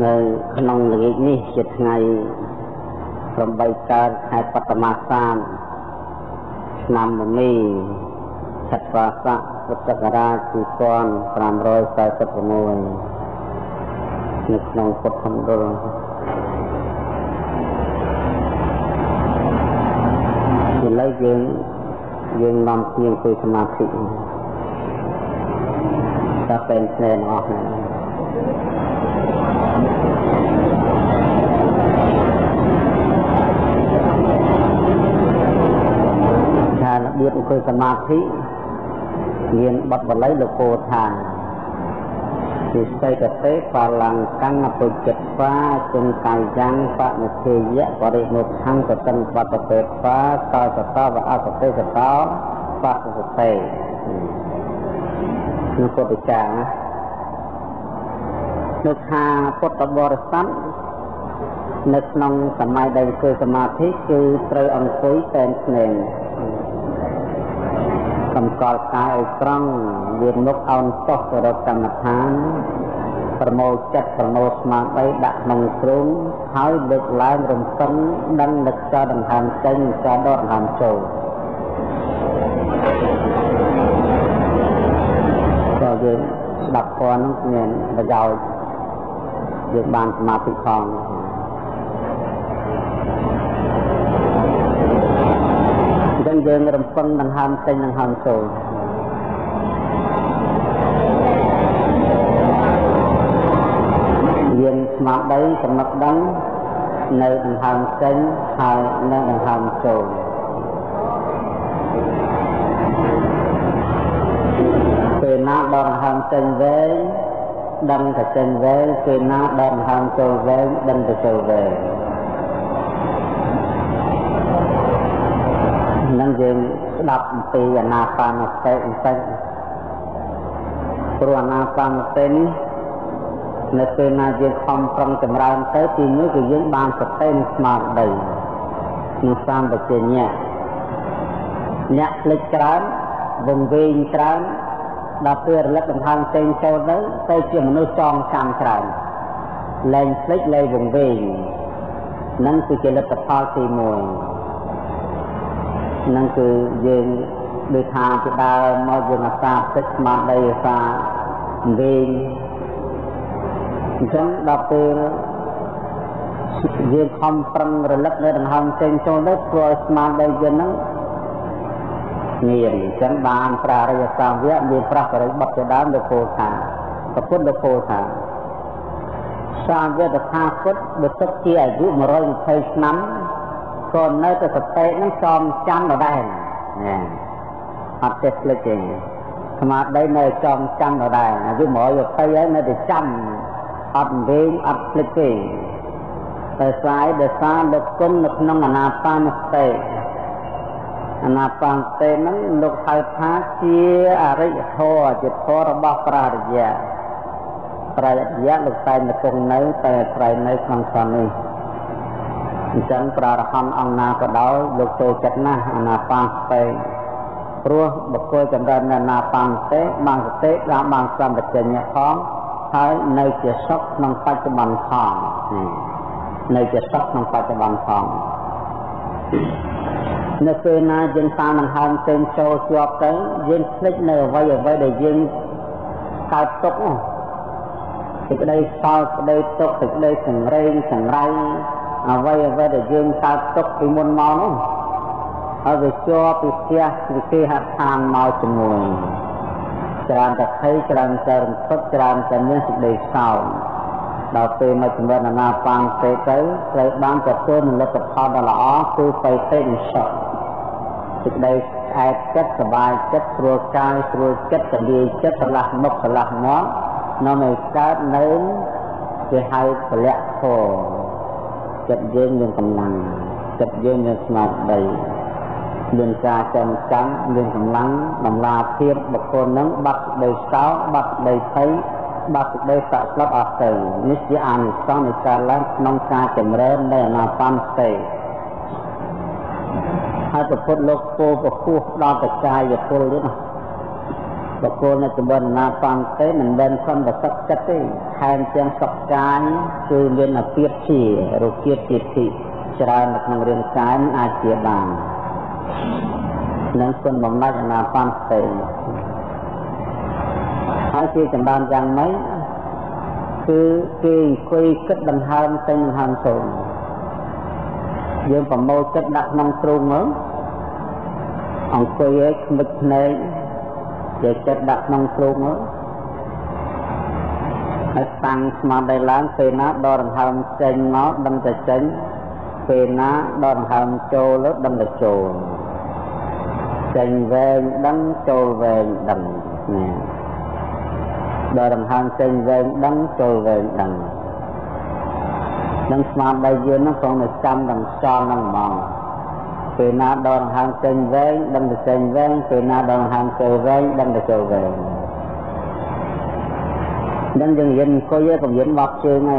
នៅក្នុងល្ងាចនេះជាថ្ងៃ8កើតខែបឋមសានឆ្នាំមមីឆត្វាស័កពុទ្ធសករាជ2546នៅក្នុងពុទ្ធមណ្ឌលឥឡូវយើងនាំគ្នាអង្គុយសមាធិតែពេលស្នេហ៍អស់ហ្នឹងរបៀបអង្គុយសមាធិមានបទបាលីលោកពោលថាពិសេសទេបលង្កੰពុជិតវាជង្កាយ៉ាងបនិធិយៈបរិមុខខੰសតិនបតពេតវាសោសតវអសតិសតោបសសតិនោះពុទ្ធចារនោះថាពុទ្ធបរិស័ទនៅក្នុងសម័យដែលអង្គុយសមាធិគឺត្រូវអង្គុយតែនស្នេហ៍សម្គាល់កាយឲ្យត្រង់មានមុខអោនចុះទៅរកកម្មដ្ឋានប្រមូលចិត្តប្រមូលស្មារតីដាក់ក្នុងទ្រូងហើយលើកឡើងរំពឹងដឹងនឹកចោលដង្ហើមចេញចោលដកដង្ហើមចូលក៏យើងស្ដាប់ធម៌នោះមានប្រយោជន៍យើងបានសមាធិផងយើងរំពឹងដង្ហើមចេញដង្ហើមចូលយើងស្មារតីចំណុចដឹងនៅដង្ហើមចេញហើយនៅដង្ហើមចូលពេលណាដកដង្ហើមចេញវែងដឹងថាចេញវែងពេលណាដកដង្ហើមចូលវែងដឹងថាចូលវែងនឹងយើងស្ដាប់អំពីអានាបានសតិបន្តិចព្រោះអានាបានសតិនេះនៅពេលណាយើងខំប្រឹងចម្រើនទៅទីនេះគឺយើងបានសតិស្មារតីនឹងសម្បជញ្ញៈអ្នកភ្លេចច្រើនវង្វេងច្រើនដល់ពេលរលឹកដង្ហើមចេញចូលទៅជាមនុស្សចងចាំច្រើនលែងភ្លេចលែងវង្វេងនឹងគឺជាលទ្ធផលទី1នឹងគឺយើងដូចថាពីដើមមកយើងអាសាទឹកស្មារតីអាសាវិញអញ្ចឹងដល់ពេលយើងខំប្រឹងរលឹកនៅដង្ហើមចេញចូលទៅធ្វើឲ្យស្មារតីយើងហ្នឹងមានអញ្ចឹងបានប្រារិយសាវៈមានប្រះបរិបត្តិជាដើមលោកពោលថាប្រពុតលោកពោលថាសាវៈតថាគតបើទុកជាអាយុ120ឆ្នាំក៏នៅតែសតិនឹងចំចាំដដែលអត់ចេះភ្លេចទេស្មារតីនៅចំចាំដដែលអាយុ120ហើយនៅតែចាំអត់វិញអត់ភ្លេចទេតែស្អាយដោយសារលោកគុណនៅក្នុងអានាបានសតិអានាបានសតិហ្នឹងលោកហៅថាជាអរិយធម៌ជាធម៌របស់ប្រារយៈលោកតែនៅគង់នៅតែស្រ័យនៅក្នុងស្ថាននេះអញ្ចឹងប្រារហន្តអង្គណាក៏ដោយលោកចូលចិត្តណាស់អានាបានសតិព្រោះបុគ្គលចម្រើនអានាបានសតិបានសតិដល់បានសម្បជញ្ញៈផងហើយនៅជាសុខក្នុងបច្ចុប្បន្នផងនៅជាសុខក្នុងបច្ចុប្បន្នផងនៅពេលណាយើងតាមដង្ហើមចេញចូលជាប់ទៅយើងភ្លេចនៅអ្វីដែលយើងកើតទុកសេចក្តីសោកសេចក្តីទុកសេចក្តីសង្រេងសង្រៃអ្វីដែលយើងកើតទុកពីមុនមកនោះហើយវាជាប់ពីផ្ទះវិគេហដ្ឋានមកជាមួយច្រើនតែភ័យច្រើនតែរំភើបច្រើនតែមានសេចក្តីសោកដល់ពេលមកជំនឿអាណាបានទេទៅត្រូវបានទទួលនូវលទ្ធផលដ៏ល្អគឺបៃតេនិសុខសេចក្តីស្អែកចិត្តសប្បាយចិត្តស្រួលកាយស្រួលចិត្តទលាយចិត្តឆ្លាស់មុខឆ្លាស់មាត់នាំឲ្យកើតនៅគេហៅពលៈធម៌ចិត្តយើងមានកម្លាំងចិត្តយើងមានស្មារតីមានការចំចាំមានកម្លាំងតម្លាភាពបុគ្គលនឹងបាត់ដីសោបាត់ដីភ័យបាត់ដីសក្តិអស់ទៅនេះជាអានិសង្សនៃការឡើងក្នុងការចម្រើននៃអានាបានសតិហើយពុទ្ធលោកពោលពពោះដល់តកាយពលនេះบกวนจะบนนาฟังเต้มันเป็นคนแบบสักจัดที่แทนเพียงสักการคือเรียนเปียชีรูเกียรติที่ชราในทางเรียนกายมันอาเจียบางนั้นส่วนบำบัดนาฟังเต้หาที่จำบานยังไหมคือคุยคิดบันเทิงเต็มทางส่งยืมประโมทคิดดักน้องตรงมั้งองคุยเอกมิดในเด็กคิดดักน้องตรงมั้งให้ตั้งสมาธิล้างเป็นนะดอนทำเจนเนาะดังแต่เจนเป็นนะดอนทำโจแล้วดังแต่โจเจนเวงดังโจเวงดังเนี่ยดอนทำเจนเวงดังโจเวงดังดังสมาธิยืนนั่งทรงในจำดังจอนั่งมองเป็นนะดอนทำเจนเวงดังแต่เจนเวงเป็นนะดอนทำโจเวงดังแต่โจเวงดังยังเย็นก็เยอะกับเย็นบักเชื่อไง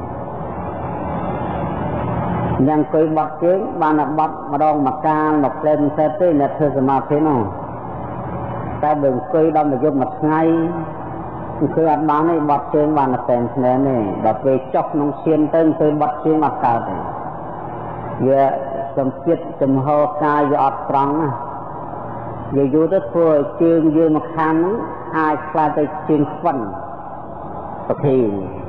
ยังเคยบักเชื่อบ้านบักมาดองมาการมาเล่นเซตตี้เนี่ยเธอสมาธิน้องแต่เบิ่งเคยดำมายุบมาไงคืออันบ้านนี่บักเชื่อบ้านแต่งเนี่ยนี่แบบไปจอกน้องเชียนเต้นเคยบักเชื่อมาการเยอะสมจิตสมโหกายยอดตรังอยู่ๆตัวตัวเชื่อยืนมาคันหายคลายไปเชื่อฟันสักที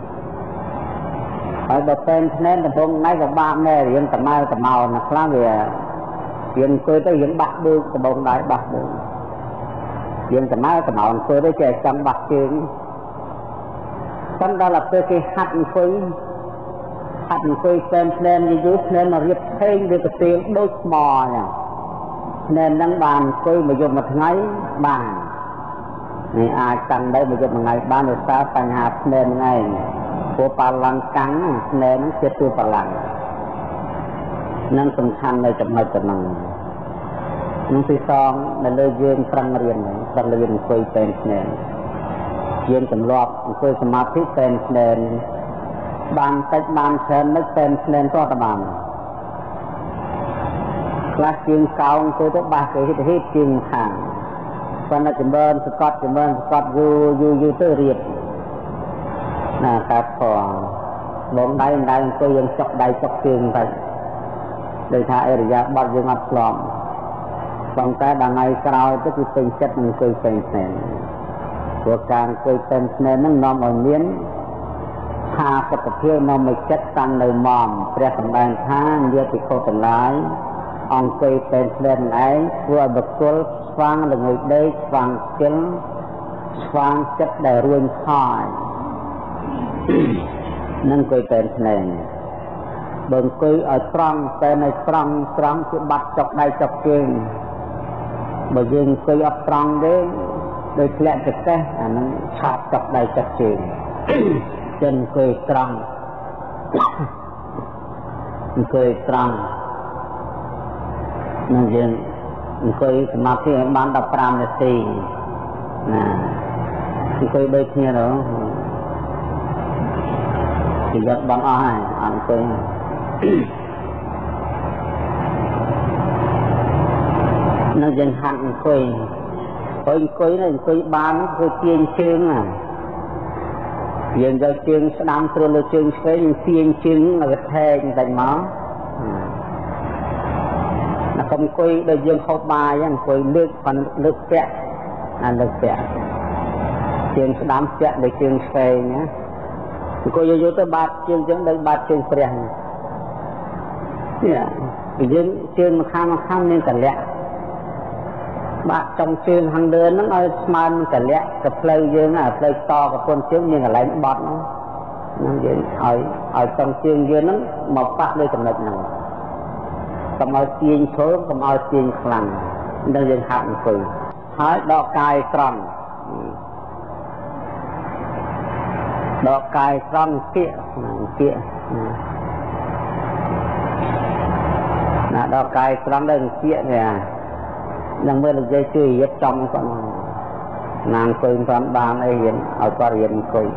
ไอ้แบบเป็นเน้นแต่ผมไม่กับบ้านแม่เรียนแต่ไม่แต่เมานะครับเรียนเคยได้เรียนบักดูแต่ผมได้บักดูเรียนแต่ไม่แต่เมาเคยได้แจกจำบักจริงตั้งแต่หลับตัวที่หัดคุยเป็นเน้นยืดเน้นมาเรียบเพ่งเรียบเตียงโดยมอเนี่ยเน้นนั่งบานคุยมาโยมมาทั้งไงบ้านนี่อาจังได้มาจากไงบ้านอุตสาหปัญหาเนินไงตัวปลังกังเนินนั่นคือตัวปลังนั่นสำคัญในจำนวนจำนวนนั่นที่สองในเรื่องยืนฟังเรียนคุยเป็นเนินยืนจำลองคุยสมาธิเป็นเนินบานติดบานเชิญนึกเป็นเนินตัวตะบานคลาสยืนเก่าคุยตัวบาคือที่ยืนห่างวันนั้นจะเบิร์นสกอตอยู่เตอร์เรียบนะครับพอลงได้ก็ยังจอกได้จอกเชียงไปโดยท่าเอริยาบัดยังอัดลอมฟังแต่ดังไงกล่าวก็คือเป็นจัดมันเคยเป็นเสนตัวการเคยเป็นเสนนั่งนอมเอาเลี้ยนพากับเที่ยวนอมไม่จัดตั้งในมอมเปรียบสำแดงท่านเยอะติโคตรร้ายองเคยเป็นเสนไหนตัวบุคคลฟังหรือไงได้ฟังเสียงฟังจัดได้รวนคอยนั่นเคยเป็นเสนบางเคยเอาตรังแต่ในตรังคือบัดจอกได้จอกเก่งบางยังเคยเอาตรังได้โดยแผลจะแก่อันนั้นชอบจอกได้จอกเก่งจนเคยตรังนั่นยังเคยสมาธิบ้านดับปรามนาทีเคยได้เนี่ยหรอที่ยัดบางอ้ายอันเคยนั่นยังหันเคยนั่นเคยบ้านเคยเตียงเชิงยังจะเชิงสนามตัวเราเชิงเคยยังเตียงเชิงอะไรแทงแต่หมาkhông coi đời dương không bài anh coi nước phần nước kẹt nước kẹt trường đám kẹt để trường phê nhé coi vô tới bát trường dẫn đến bát trường phèn dương trường mà khăm nên cả lẹ bát trong trường hàng đơn nó nói man cả lẹ cái play dương play to cái con trường như là lấy bọt nó dương ở trong trường dương nó một phát đây cầm lực nào cầm ao chiên thối cầm ao chiên khăn đang dần hạn phừ hái đọ cài tròn kia đọ cài tròn đơn kia nè đang mới được dây chuyền giúp trong con nàng phừ tròn bàn ấy hiện ở qua hiện phừ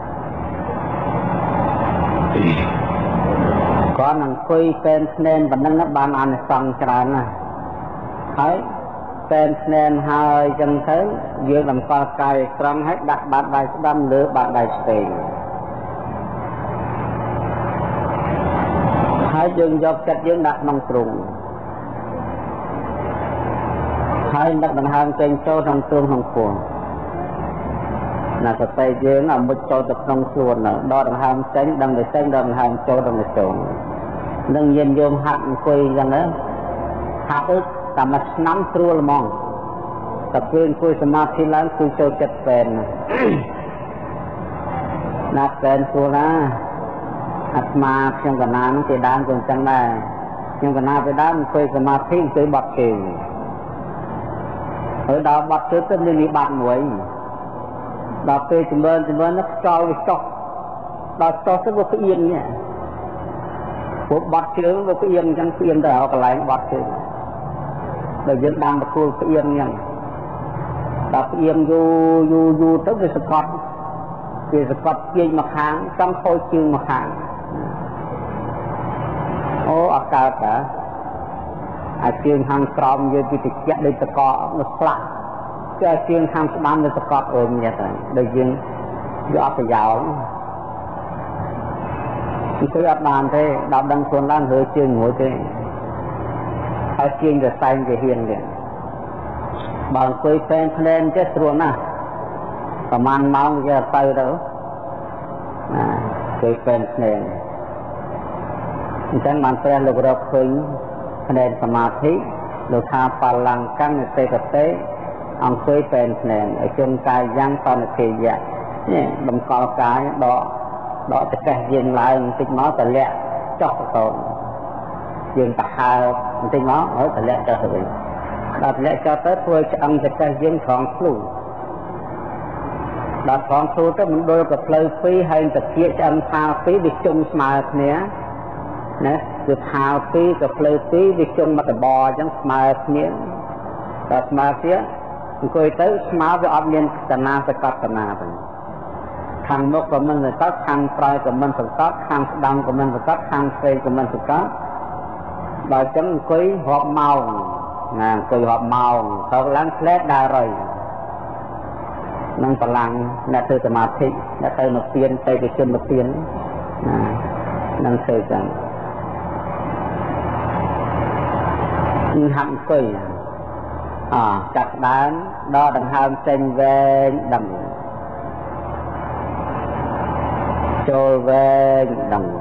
có năngคุยเป็นเน้นบันนั้นบ้านอันฟังจรานะเฮ้ยเป็นแนนหายจังเถิงยืนลำคอกายกรังให้ดักบาดใดดำหรือบาดใดเสียให้ยืนยกจัดยืนดักน้องตรุงให้ดักดังหางเก่งโจ้น้องตรุงน้องปวงน่าจะไปยืนมุดโจ้ตกน้องส่วนน่ะดอดังหางเก่งดังเลยเก่งดังหางโจ้ดังเลยโจ้นึ่งเย็นโยมหักคุยอย่างนั้นหักอึกแต่มาน้ำตรัวมองแต่เพื่อนคุยสมาธิแล้วคุยโจจัดเป็นนักเป็นตัวนะอัตมาเพียงกันน้ำจะด้านจนจังได้เพียงกันน้ำไปด้านคุยสมาธิคุยบัดเก่งดาวบัดคือต้นนี้บัดหน่วยดาวไปจำเริญนักจอยจอกดาวจอกสักวันเอียงเนี่ยพวกบัดเชื้อพวกเอียงจังเอียงแต่เอากระไรบัดเชื้อโดยยืนดังประตูเอียงยังดับเอียงอยู่tới vềสกัดเกี่ยมาค้างต้องโคจืงมาค้างโอ้อากาศอะเชียงทางกรอมยืนติดเจ็ดเลยตะกอมาสลัดก็เชียงทางสามเลยตะกอเอิมเนี่ยแต่โดยยืนยอดไปยาวที่เคยอัดนานเท่ดาวดังส่วนล่างเฮอเชียงหัวเท่เอาเชียงจะใส่จะเฮียนเลยบางคุยเป็นเพลนจะสรวงนะประมาณเมาจะไปแล้วคุยเป็นเพลนจังมันเป็นลูกเราคุยเพลนสมาธิลูกทาพลังกั้งในเตะเตะอังคุยเป็นเพลนไอ้จนกายยังตอนเทียเนี่ยลำคอกายดอกจะแก่ยืนลายติดน้อแต่เละจอกตรงยืนตะหาวติดน้อแต่เละจะถึงดัดเละจะเติร์ดตัวจะอังจะแก่ยืนของครูดัดของครูก็มันโดยกับเลยฟีให้ตะเกียจะอังพาฟีดิจุ่มสมาร์ทเนี้ยนะคือพาฟีกับเลยฟีดิจุ่มมาแต่บอจังสมาร์ทเนี้ยแต่สมาร์ทเนี้ยเคยเติร์ดสมาร์ทจะออกเรียนศาสนาสกัดศาสนาไปทางนกกับมันสกัดทางปลายกับมันสกัดทางดังกับมันสกัดทางเฟยกับมันสกัดโดยจังเคยหอบเมาเคยหอบเมาเขาล้างแผลได้เลยนั่งพลังนั่งเธอสมาธินั่งเธอมาเปลี่ยนไปจนมาเปลี่ยนนั่งเธอกันหันคุยจัดด้านดอดังหามเซนเวนดังโจเวนดัง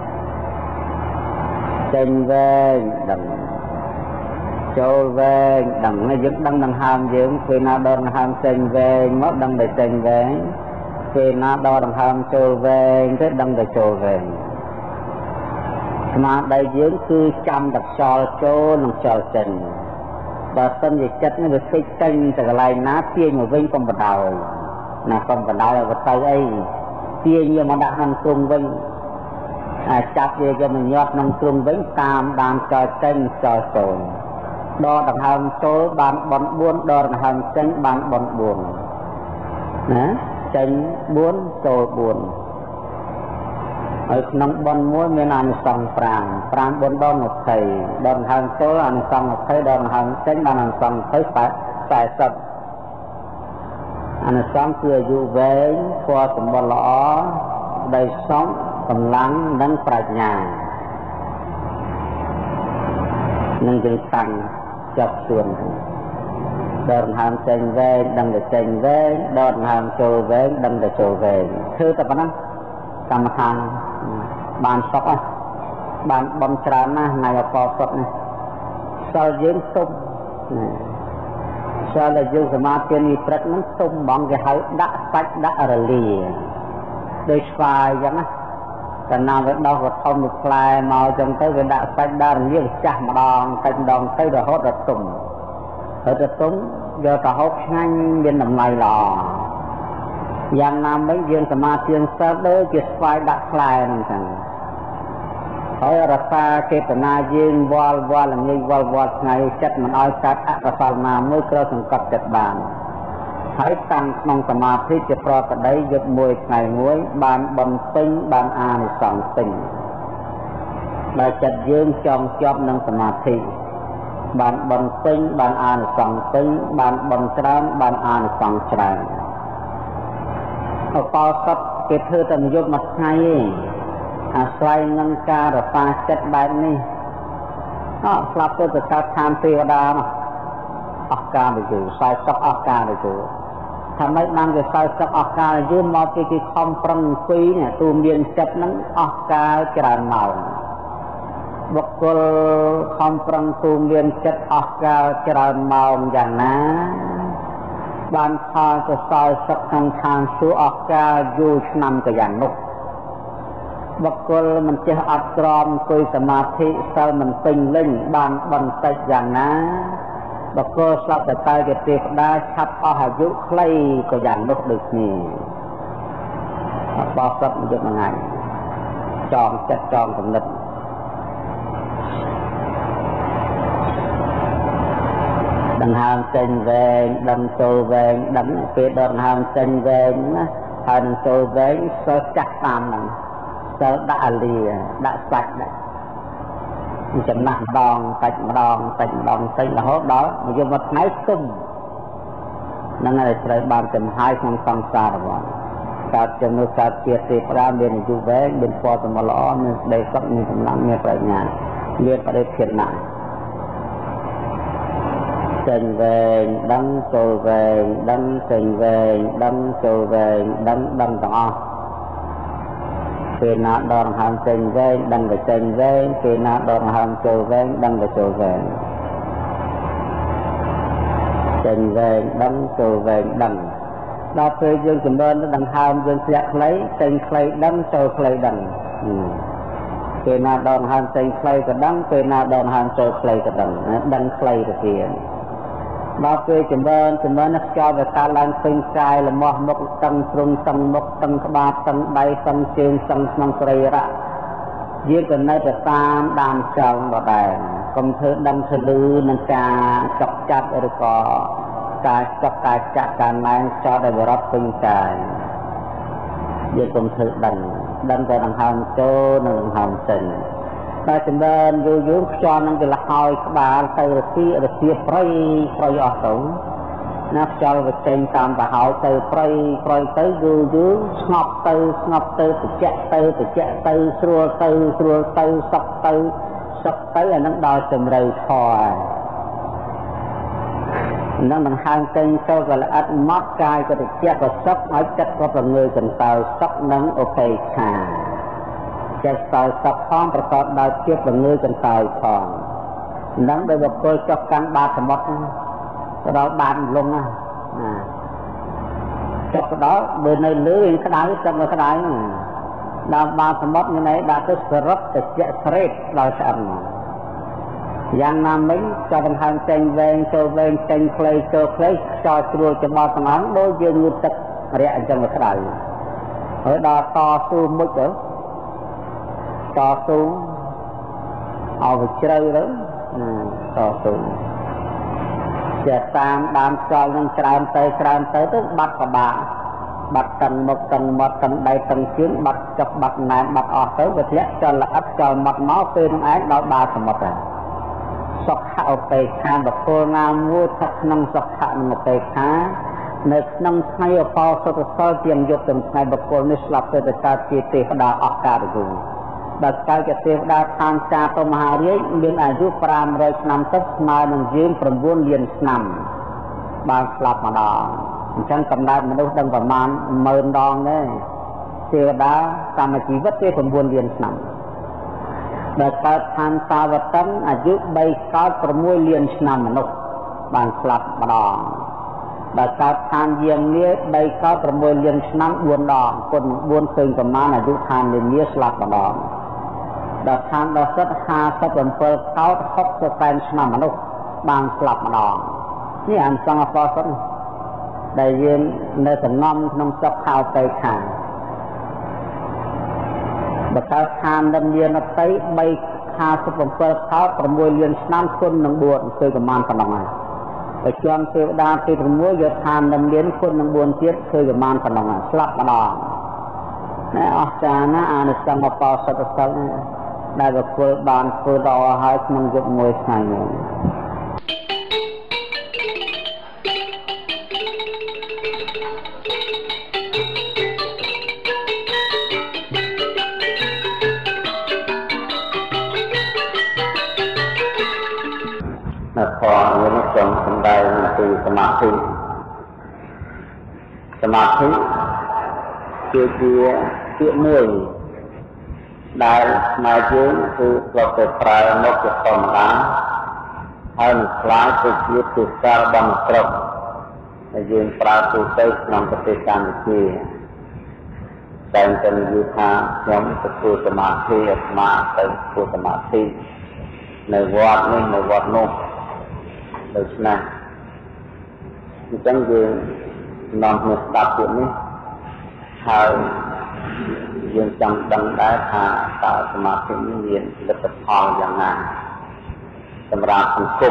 เซนเวนดังโจเวนดังในยึดดังดังหามยึดคือนาดอดังหามเซนเวนmấtดังđểเซนเวนคือนาดอดังหามโจเวนก็ดังđểโจเวนมาได้ยึดคือจำดักจอโจนังจอเซนvà tâm dịch chất nó được xây tranh từ lại ná tiên mà vinh con vật đào là con vật đào là vật tay ấy tiên như mà đã nằm trung vinh chặt về cho mình nhọt nằm trung vinh tam đàm trò tranh trò sổ đo đằng hầm số bàn bón buôn đo đằng hầm tranh bàn bón buồn tranh buôn sổ buồn ở nông bón muối mới ăn sòng prang bón đo một thầy đòn hàng số ăn sòng một thầy đòn hàng tránh bàn ăn sòng thấy phải sập ăn sòng chưa dụ về qua tầm bò lõ đầy sống tầm lắng nâng prạch nhà nâng chân tăng chọc xuồng đòn hàng tranh về đâm để tranh về đòn hàng trồ về đâm để trồ về thư tập nó cầm hàng bàn sọc á bàn bom tràn na ngày ở cò sọc này sau dưỡng tung sau là dưỡng sớm mà tiền đi trật nó tung bằng cái hậu đã sạch đã ở lì đây phải vậy áแต่นำไปดอกก็ทำลูกปลายมาจนtới cái đã sạch đãเรียกจักมาดองcànhดองtới rồi hốt được tùng giờ ta hốt nhanh bên nằm này làอย่างนำไม่ยืนสมาธิเสด็จเลยจิตไฟดักคลายนั่นเองให้รักษาเจตนายืนวอลอย่างนี้วอลไงจัดมันเอาจัดอัตตานาเมื่อกระสังกัดจัดบานให้ตั้งนองสมาธิจะปลอดได้ยึดมวยไงมวยบานบนตึงบานอาในสองตึงได้จัดยืนจองจอบนองสมาธิបានបន់ពេញបានអានិសង្សពេញបានបន់ច្រើនបានអានិសង្សច្រើនឧបោសថគេធ្វើតែមួយយប់មួយថ្ងៃឯងអាស្រ័យនឹងការរសាចិត្តបែបនេះស្លាប់ទៅកើតឋានទេវតានោះអស់កាលទៅយូរសោយសក់អស់កាលទៅយូរថាម៉េចបានគេសោយសក់អស់កាលយូរមកគេខំប្រឹងអង្គុយនេះទូមានចិត្តហ្នឹងអស់កាលច្រើនម៉ោងបុគ្គលខំប្រឹងទូមានចិត្តអស់កាលច្រើនម៉ោងយ៉ាងណាបានផលទៅសោយសក់ក្នុងឋានសួគ៌អស់កាលយូរឆ្នាំក៏យ៉ាងនោះបុគ្គលមិនចេះអត់ទ្រាំអង្គុយសមាធិសិលមិនពេញលេញបានបន្តិចយ៉ាងណាបុគ្គលស្លាប់តែជាទេវតាឆាប់អស់អាយុខ្លីក៏យ៉ាងនោះដូចគ្នាបោះសត្វយុគមួយថ្ងៃចងចិត្តចងគំនិតដង្ហើមចេញវែងដឹងចូលវែងដឹងពេលដង្ហើមចេញវែងណាហើយនឹងចូលវែងសិលចាស់តាមហ្នឹងសិលដាក់អាលាដាក់សាច់ដាក់ចំណាស់ម្ដងសាច់ម្ដងសាច់ម្ដងសាច់រហូតដល់មួយយប់មួយថ្ងៃទុំហ្នឹងហើយត្រូវបានចំហាយក្នុងសង្សាររបស់កើតចំណុចកើតជាទេវតាមានអាយុវែងមានពណ៌សម្បល់ល្អមានស្ដីសុខមានកម្លាំងមានប្រាជ្ញាមានបរិធានណាស់ចេញវែងដឹងចូលវែងដឹងចេញវែងដឹងចូលវែងដឹងទាំងអស់ពេលណាដកហើមចេញវែងដឹងតែចេញវែងពេលណាដកហើមចូលវែងដឹងតែចូលវែងចេញវែងដឹងចូលវែងដឹងដល់ពេលយើងចម្រើនទៅដង្ហើមយើងធ្លាក់ខ្លីចេញខ្លីដឹងចូលខ្លីដឹងពេលណាដកហើមចេញខ្លីក៏ដឹងពេលណាដកហើមចូលខ្លីក៏ដឹងខ្លីទៅទៀតដល់ពេលចម្រើននឹងខ្យល់វាកើតឡើងពេញកាយលមាស់មុខតឹងទ្រុងតឹងមុខតឹងក្បាលតឹងដៃតឹងជើងតឹងក្នុងសរីរៈយើងក៏នៅតែតាមដានចង់ដដែលកុំធ្វើដឹងធ្វើលឺនឹងការចុកចាប់ឬក៏ការចុកការចាក់ការណែនចោលដែលបរិបពេញកាយយើងកុំធ្វើដឹងតែដង្ហើមចូលនិងដង្ហើមចេញតែចម្រើនយូរខ្យល់នឹងវាលហើយក្បាលទៅរសៀប្រៃអស់ទៅណាខ្យល់វាចេញតាមទៅហើយទៅប្រៃទៅយូរស្ងប់ទៅត្រជាក់ទៅស្រួលទៅសុខទៅអានឹងដល់ចម្រៅធរនឹងដង្ហើមចេញចូលក៏ល្អិតមកកាយក៏ត្រជាក់ក៏សុខហើយចិត្តក៏ប្រងើយកន្តើយសុខនឹងឧបេក្ខាចិត្តសោយសុខផងប្រកបដោយភាពល្ងើយកន្តើយផងនឹងដោយបុគ្គលចុះកាន់បាតសមុទ្រទៅដល់បាតលងណាចុះទៅដល់បើនៅលើវាក្តៅទឹកមកក្តៅដល់បាតសមុទ្រនេះដាក់ទៅសរុបតិចស្រេតដល់ឆ្អិនយ៉ាងណាមិញចាប់ដង្ហើមចេញវែងចូលវែងចេញខ្លីចូលខ្លីខ្យល់ស្រួលច្បល់ស្ងំដូចយើងងូតទឹករយៈអញ្ចឹងមកក្តៅហើយដល់តស៊ូមុខទៅតស៊ូឲ្យវាជ្រៅទៅតស៊ូជាតាមដានចោលនឹងច្រើនទៅបាត់ប្របាបាត់តឹងមុខតឹងមាត់តឹងដៃតឹងជើងបាត់ចុកបាត់ណែនបាត់អស់ទៅវាធ្លាក់ចោលល្អិតចោលមាត់មកពេលនឹងឯងដល់បាតសមុទ្រហើយសុខឧបេក្ខាបុគ្គលណាមួយស្ថិតក្នុងសុខនិងឧបេក្ខានៅក្នុងថ្ងៃឧបោសថសិលទាំងយប់ទាំងថ្ងៃបុគ្គលនេះស្លាប់ទៅកើតជាទេវតាអស់កាលយូរដែលកើតជាទេវតាឋានចាតុមហារាជមានអាយុ500ឆ្នាំទឹកស្មើនឹងយើង9លានឆ្នាំបានស្លាប់ម្ដងអញ្ចឹងកំណើតមនុស្សដឹងប្រមាណ10000ដងទេទេវតាតាមជីវិតគេ9លានឆ្នាំដែលកើតឋានសាវតឹងអាយុ3កើត6លានឆ្នាំមនុស្សបានស្លាប់ម្ដងដែលកើតឋានយាងនា3កើត6លានឆ្នាំ4ដងគុណ4ឃើញប្រមាណអាយុឋាននានាស្លាប់ម្ដងដល់ឋានដល់សិត57កើត60សែនឆ្នាំមនុស្សបានស្លាប់ម្ដងនេះអន្តងអបសុទ្ធដែលយើងនៅសំណំក្នុងសុខខោទៅខាងបើកើតឋានដំយានតី357កើត6លានឆ្នាំគុណនឹង4ឃើញប្រមាណប៉ុណ្ណឹងហើយបើជាន់ទេវតាទី6យកឋានដំយានគុណនឹង4ទៀតឃើញប្រមាណប៉ុណ្ណឹងហើយស្លាប់ម្ដងណែអស្ចារ្យណាអានិសង្សអបសុទ្ធសិលដែលបុគ្គលបានធ្វើដល់ហើយក្នុងយុគមួយថ្ងៃនេះพออย่างนี้จงสำได้คือสมาธิคือchuyện mùi đại mà chứคือเราไปปลายนกจะตอมล้างให้มันคล้ายไปยึดติดการบังตรกยืนปลาตัวเต้นำปฏิการที่แต่งเป็นยุทธาย้อมตัวสมาธิมาเป็นตัวสมาธิในวัดนี้ในวัดโน้นโดยฉะนั้นจังยืนนอนหัวตับอย่างนี้ហើយយើងចង់ដឹងដែរថាតើសមាធិនេះមានលទ្ធផលយ៉ាងណាសម្រាប់សង្គម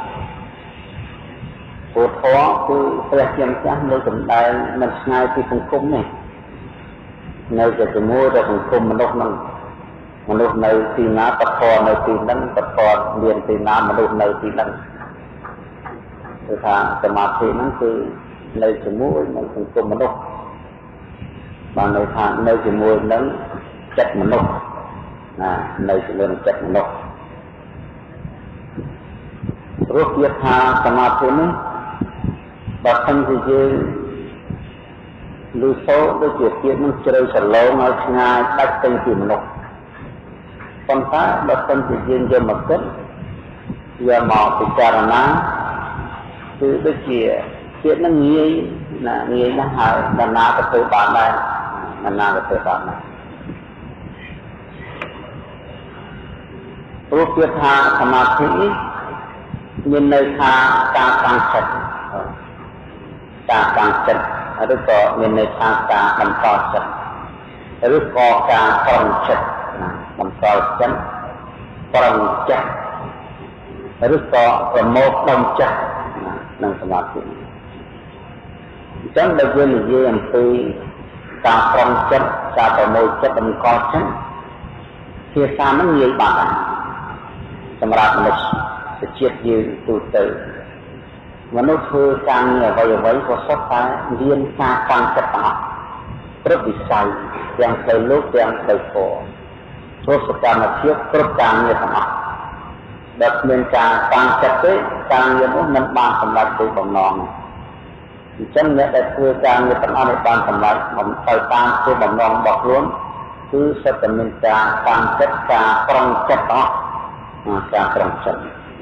ពុទ្ធធម៌គឺព្រះជាម្ចាស់នៅសម្ដែងមិនឆ្ងាយពីសង្គមនេះនៅជាមួយដល់សង្គមមនុស្សនៅទីណាបធរនៅទីហ្នឹងបធរមានទីណាមនុស្សនៅទីហ្នឹងគឺថាសមាធិហ្នឹងគឺនៅជាមួយនឹងសង្គមមនុស្សបានន័យថានៅជាមួយនឹងចិត្តមនុស្សណានៅជាមួយនឹងចិត្តមនុស្សព្រោះវាថាសមាធិនេះបើមិនជាយើងលឺសូរដូចជាទៀតនឹងជ្រៅសឡងឲ្យឆ្ងាយដាច់ទៅពីមនុស្សប៉ុន្តែបើមិនជាយើងយកមកគិតយកមកពិចារណាគឺដូចជាទៀតនឹងងាយណាស់ហើយដល់ណាក៏ធ្វើបានដែរណាក៏ធ្វើបានដែរព្រោះវាថាសមាធិមានន័យថាការតាំងចិត្តឬក៏មានន័យថាការបន្តចិត្តឬក៏ការប្រឹងចិត្តបន្តចិត្តប្រឹងចិត្តឬក៏ប្រមោទដំចិត្តនឹងសមាធិអញ្ចឹងបើយើងនិយាយអំពីការប្រឹងចិត្តការប្រមោទចិត្តតម្កល់ចិត្តភាសានឹងងាយបាត់សម្រាប់មនុស្សជាតិយើងទូទៅមនុស្សធ្វើការងារអ្វីក៏សុទ្ធតែរៀនការតាំងចិត្តទាំងអស់គ្រប់វិស័យទាំងផ្លូវលោកទាំងផ្លូវធម៌ព្រោះសកម្មភាពគ្រប់ការងារទាំងអស់ដែលគ្មានការតាំងចិត្តទេការងារនោះមិនបានសម្រេចគោលបំណងអញ្ចឹងអ្នកដែលធ្វើការងារទាំងអស់នេះបានសម្រេចបំទៅតាមគោលបំណងរបស់ខ្លួនគឺសិទ្ធិមានការតាំងចិត្តការប្រឹងចិត្តទាំងអស់ការប្រឹងចិត្ត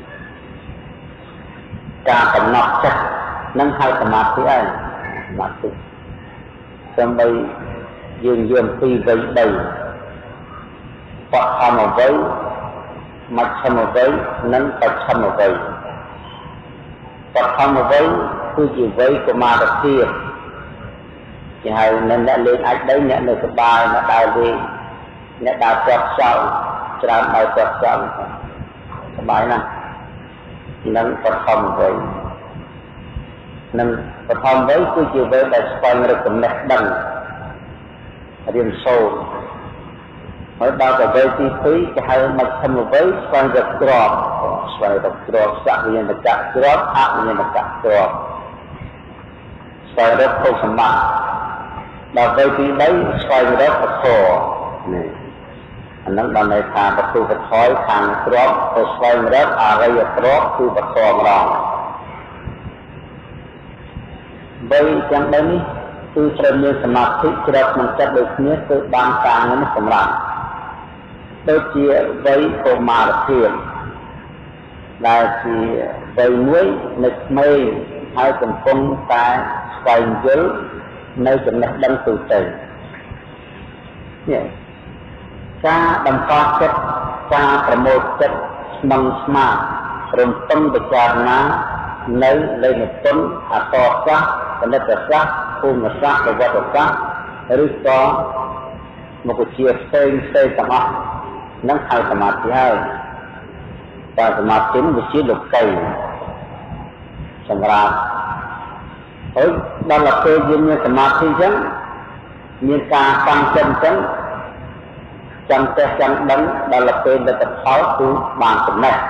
ការកំណត់ចិត្តនឹងហៅសមាធិឯងសមាធិសំបីយើងយកពីវ័យ3បឋមវ័យមជ្ឈមវ័យនិងបច្ឆមវ័យបឋមវ័យគឺជាវ័យកុមារភាពគេហៅអ្នកលេងអាចដីអ្នកនៅសបាយអ្នកដើរលេងអ្នកដើរពាត់ខ្យល់ច្រើនដើរពាត់ខ្យល់សបាយណាស់នឹងបឋមវ័យនឹងបឋមវ័យគឺជាវ័យដែលស្វែងរកចំណេះដឹងរៀនសូត្រហើយដល់ទៅវ័យទី2គេហៅមជ្ឈមវ័យស្វែងរកទ្រព្យសវិញ្ញាណកៈទ្រព្យអវិញ្ញាណកៈទ្រព្យស្វែងរកភោគសម្បត្តិដល់វ័យទី3ស្វែងរកពធនេះអានឹងបានន័យថាបទុបថយខាងទ្រព្យទៅស្វែងរកអរិយទ្រព្យគឺពធម្ដងវ័យទាំង3នេះគឺត្រូវមានសមាធិជ្រៅក្នុងចិត្តដូចគ្នាគឺបានការងារនេះសម្រាប់ដូចជាវ័យកុមារភាពដែលជាវ័យមួយនៅក្មេងហើយកំពុងតែស្វែងយល់នៅចំណេះដឹងទូទៅនេះការបន្តចិត្តការប្រមូលចិត្តស្មឹងស្មាតរំពឹងពិចារណានៅលេខគុណអក្សរសាស្ត្រគណិតសាស្ត្រភូមិសាស្ត្រប្រវត្តិសាស្ត្រឬក៏មុខវិជ្ជាផ្សេងទាំងអស់នឹងហៅសមាធិហើយតែសមាធិនេះវាជាលោកីសម្រាប់ហើយដល់ពេលយើងមានសមាធិអញ្ចឹងមានការតាំងចិត្តអញ្ចឹងចាំចេះចាំដឹងដល់ពេលលទ្ធផលគឺបានចំណេះ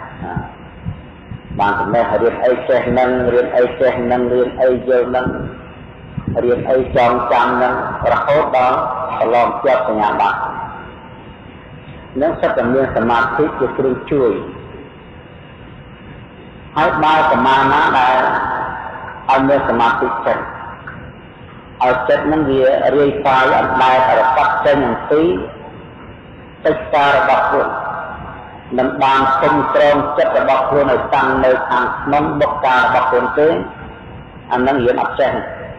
រៀនអីចេះនឹងរៀនអីចេះនឹងរៀនអីយល់នឹងរៀនអីចងចាំនឹងរហូតដល់ប្រឡងជាប់សញ្ញាបត្រនឹងសិតតែមានសមាធិជាគ្រឿងជួយហើយបើប្រមាណណាដែលឲ្យមានសមាធិចិត្តឲ្យចិត្តនឹងវារាយកាយអត់ដែលរកត់ចេញអំពីកិច្ចការរបស់ខ្លួនមិនបានគុំក្រងចិត្តរបស់ខ្លួនឲ្យតាំងនៅខាងក្នុងបុគ្គលរបស់ខ្លួនទេអានឹងរៀនអត់ចេះ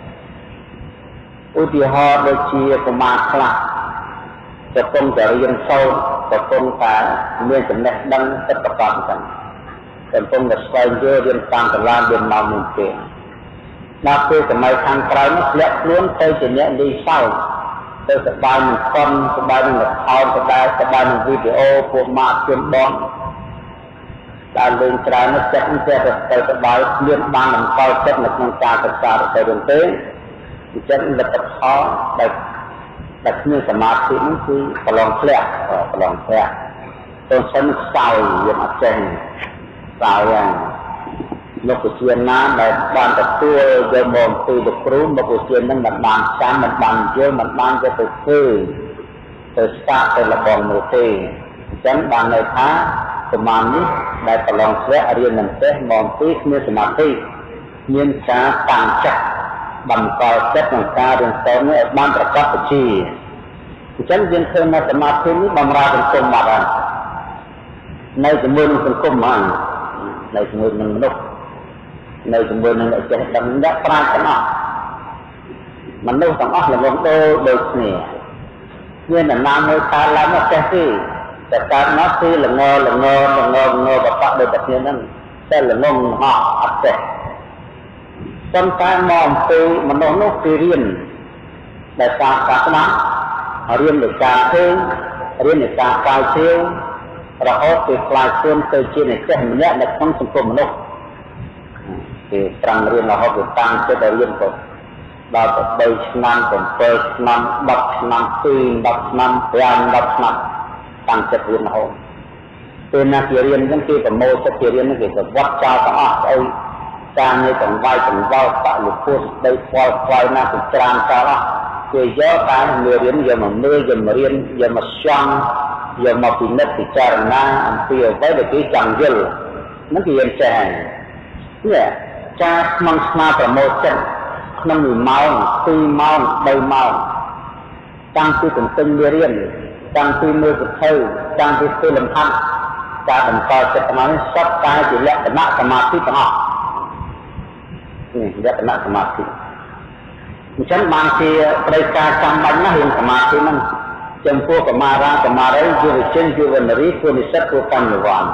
ឧទាហរណ៍ដូចជាកុមារខ្លះកំពុងតែរៀនសូត្រកំពុងតែមានចំណេះដឹងពិតប្រាកដចឹងកំពុងតែស្វែងយល់រៀនតាមតឡានរៀនមកនឹងទេដល់ពេលសម័យខាងក្រោយនេះធ្លាក់ខ្លួនទៅជាអ្នកនិសោតទៅសបាយនឹងកុនសបាយនឹងល្ខោនសបាយនឹងវីដេអូពួកម៉ាកជនបងដែលលេងច្រើននេះចិត្តនេះទៅសបាយគ្មានបានបង្កចិត្តនៅក្នុងការសិក្សាទៅរឿងទេចិត្តលទ្ធផលដែលគ្មានសមាធិនេះគឺប្រឡងធ្លាក់ទៅសិនខ្សោយយើងអត់ចេះខ្សោយហ្នឹងលោកវិជាណាដែលបានទទួលយកមកពីលោកគ្រូលោកវិជានឹងមិនបានចាំមិនបានយល់មិនបានទៅធ្វើទៅស្កាត់ទៅលបងនោះទេអញ្ចឹងបានន័យថាប្រមាណនេះដែលប្រឡងធ្លាក់រៀនមិនចេះមកពីគ្មានសមាធិមានការតាំងចិត្តបន្តចិត្តក្នុងការរៀនសូត្រនេះឲ្យបានប្រកបវិជ្ជាអញ្ចឹងយើងឃើញថាសមាធិនេះបម្រើសង្គមមកហើយនៅជាមួយនឹងសង្គមហ្នឹងនៅជាមួយនឹងមនុស្សនៅជាមួយនឹងអ្នកចេះដឹងអ្នកប្រាជ្ញទាំងអស់មនុស្សទាំងអស់ល្ងងដូចគ្នាមានដំណាំនៅកើតឡើងមកចេះទេតែកើតមកគឺល្ងបបដូចតែគ្នាហ្នឹងតែល្ងងអត់ចេះប៉ុន្តែមកអំពីមនុស្សនោះគឺរៀនដែលការសាសនារៀនដោយការឃើញរៀនដោយការស្រាវជ្រាវរហូតពីខ្លាយខ្លួនទៅជាអ្នកចេះម្នាក់នៅក្នុងសង្គមមនុស្សគេត្រង់រៀនរហូតទៅតាំងចិត្តរៀនទៅដល់ទៅ3ឆ្នាំ7ឆ្នាំ10ឆ្នាំ2 10ឆ្នាំ5 10ឆ្នាំតាំងចិត្តរៀនរហូតពេលណាគេរៀនហ្នឹងគេប្រមូលចិត្តគេរៀនហ្នឹងគេទៅវត្តចោលទាំងអស់ស្អីការងារទាំងវាយទាំងវល់បលិពុទ្ធដីខ្វល់ខ្វាយណាទៅច្រើនចោលអស់គេយកតាមមេរៀនយកមកមើលយកមករៀនយកមកស្យំយកមកពិនិត្យពិចារណាអំពីអ្វីដែលគេចង់យល់ហ្នឹងគេរៀនចេះនេះការស្មងស្មាប្រមូលចិត្តក្នុង1ម៉ោង2ម៉ោង3ម៉ោងតាំងពីទន្ទឹងមេរៀនតាំងពីមើលសភៅតាំងពីធ្វើលំហាត់ការបន្តចិត្តតាមនេះសុទ្ធតែជាលក្ខណៈសមាធិទាំងអស់នេះលក្ខណៈសមាធិអញ្ចឹងបានជាប្រតិការចាំបាច់ណាស់រឿងសមាធិហ្នឹងចំពោះកមារាកមារីយុវជនយុវនារីគួរនិស្សិតគួរកម្មវ័ន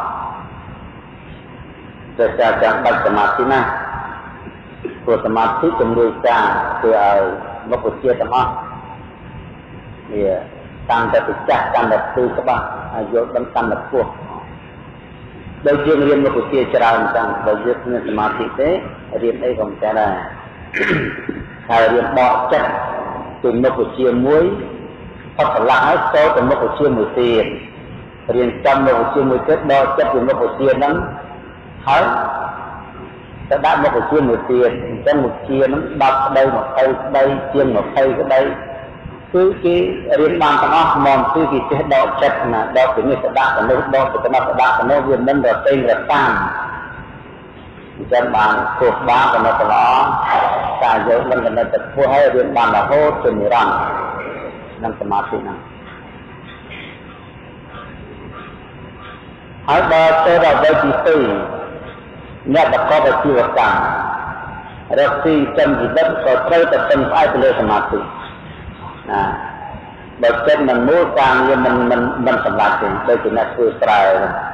តែការចាំបាច់សមាធិណាព្រោះសមាធិជំនួយការធ្វើឲ្យមុខវិជ្ជាទាំងអស់វាតាមតែពិចារណាតាមតែគឺច្បាស់ឲ្យយល់ដឹងតាមតែពោះដោយយើងរៀនមុខវិជ្ជាច្រើនអញ្ចឹងបើយើងគ្មានសមាធិទេរៀនអីក៏មិនចេះដែរហើយរៀនដកចិត្តពីមុខវិជ្ជាមួយផុតឆ្លាស់ហើយចូលទៅមុខវិជ្ជាមួយទៀតរៀនចាំមុខវិជ្ជាមួយទៀតដកចិត្តពីមុខវិជ្ជាហ្នឹងហើយទៅដាក់មុខវិជ្ជាមួយទៀតអញ្ចឹងមុខវិជ្ជាហ្នឹង10ក្តី20ក្តីជាង20ក្តីគឺគេរៀនបានទាំងអស់មកគឺគេចេះដកចិត្តណាដកពីនេះទៅដាក់ទៅនោះដកពីទៅនោះទៅដាក់ទៅនោះវាមិនរទេងរតាមអញ្ចឹងបានគោះបានកំណត់ល្អការយកនឹងកំណត់ទៅធ្វើឲ្យរៀនបានរហូតជានិរន្តរ៍នឹងសមាធិហ្នឹងហើយដល់ទៅដល់វ័យទី2អ្នកប្រកបអាជីវកម្មរកស៊ីចិញ្ចឹមជីវិតក៏ត្រូវតែពឹងផ្អែកទៅលើសមាធិបើចិត្តមិនមូលការងារមិនសម្រាប់ទេដូចជាអ្នកធ្វើស្រែ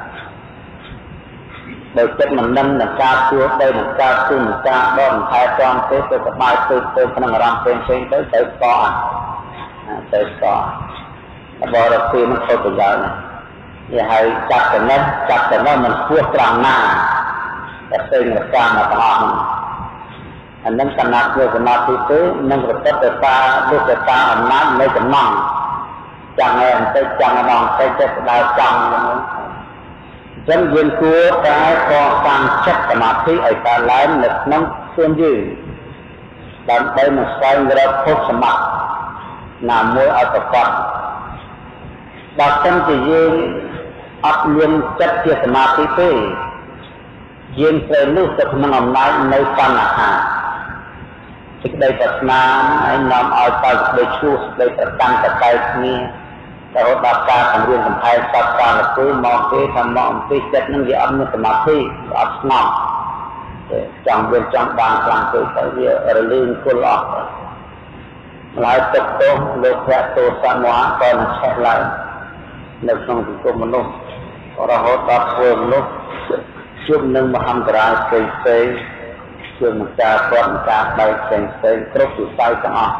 បើចិត្តមិននឹងការជួសដីនឹងការជូនការដកថែទាំទេទៅសបាយទៅក្នុងអារម្មណ៍ផ្សេងទៅស្កអត់ទៅស្កបរិសុទ្ធនឹងខុសប្រយោជន៍នេះហើយចាប់ទៅនោះមិនស្ពោះត្រង់ណាតែផ្សេងរកាមទាំងអស់អានឹងកណាត់ជាសមាធិទេនឹងប្រតិបត្តិទៅតាមអំណាចនៃចំណងចាំឲ្យបន្តិចចាំម្ដងទៅចិត្តដើរចាំអញ្ចឹងយើងគួរតែកសាងចិត្តសមាធិឲ្យកើតឡើងនៅក្នុងខ្លួនយើងដើម្បីនឹងស្វែងរកភពសម្បត្តិណាមួយឲ្យប្រកបបើមិនជាយើងអត់មានចិត្តជាសមាធិទេយើងត្រូវលុះទៅក្នុងអំណាចនៃបញ្ហាសេចក្តីប្រាថ្នាហើយនាំឲ្យទៅសេចក្តីឈ្លោះសេចក្តីប្រកាន់តតែគ្នារហូតដល់ការបង្រៀនកំផែងសត្វកាលគឺមកទេថាមកអំពីចិត្តនឹងវាអត់មានសមាធិអត់ស្ងប់ចង់វាចង់បានខ្លាំងពេកទៅវារលីងគុលអស់ឡើយទឹកទោសលោកភៈទោសៈមហៈក៏នឹងឆេះឡើងនៅក្នុងសង្គមមនុស្សរហូតដល់ធ្វើមនុស្សជួបនឹងមហន្តរាយផ្សេងៗជួបនឹងការប្រត់ការបែកផ្សេងៗគ្រប់វិស័យទាំងអស់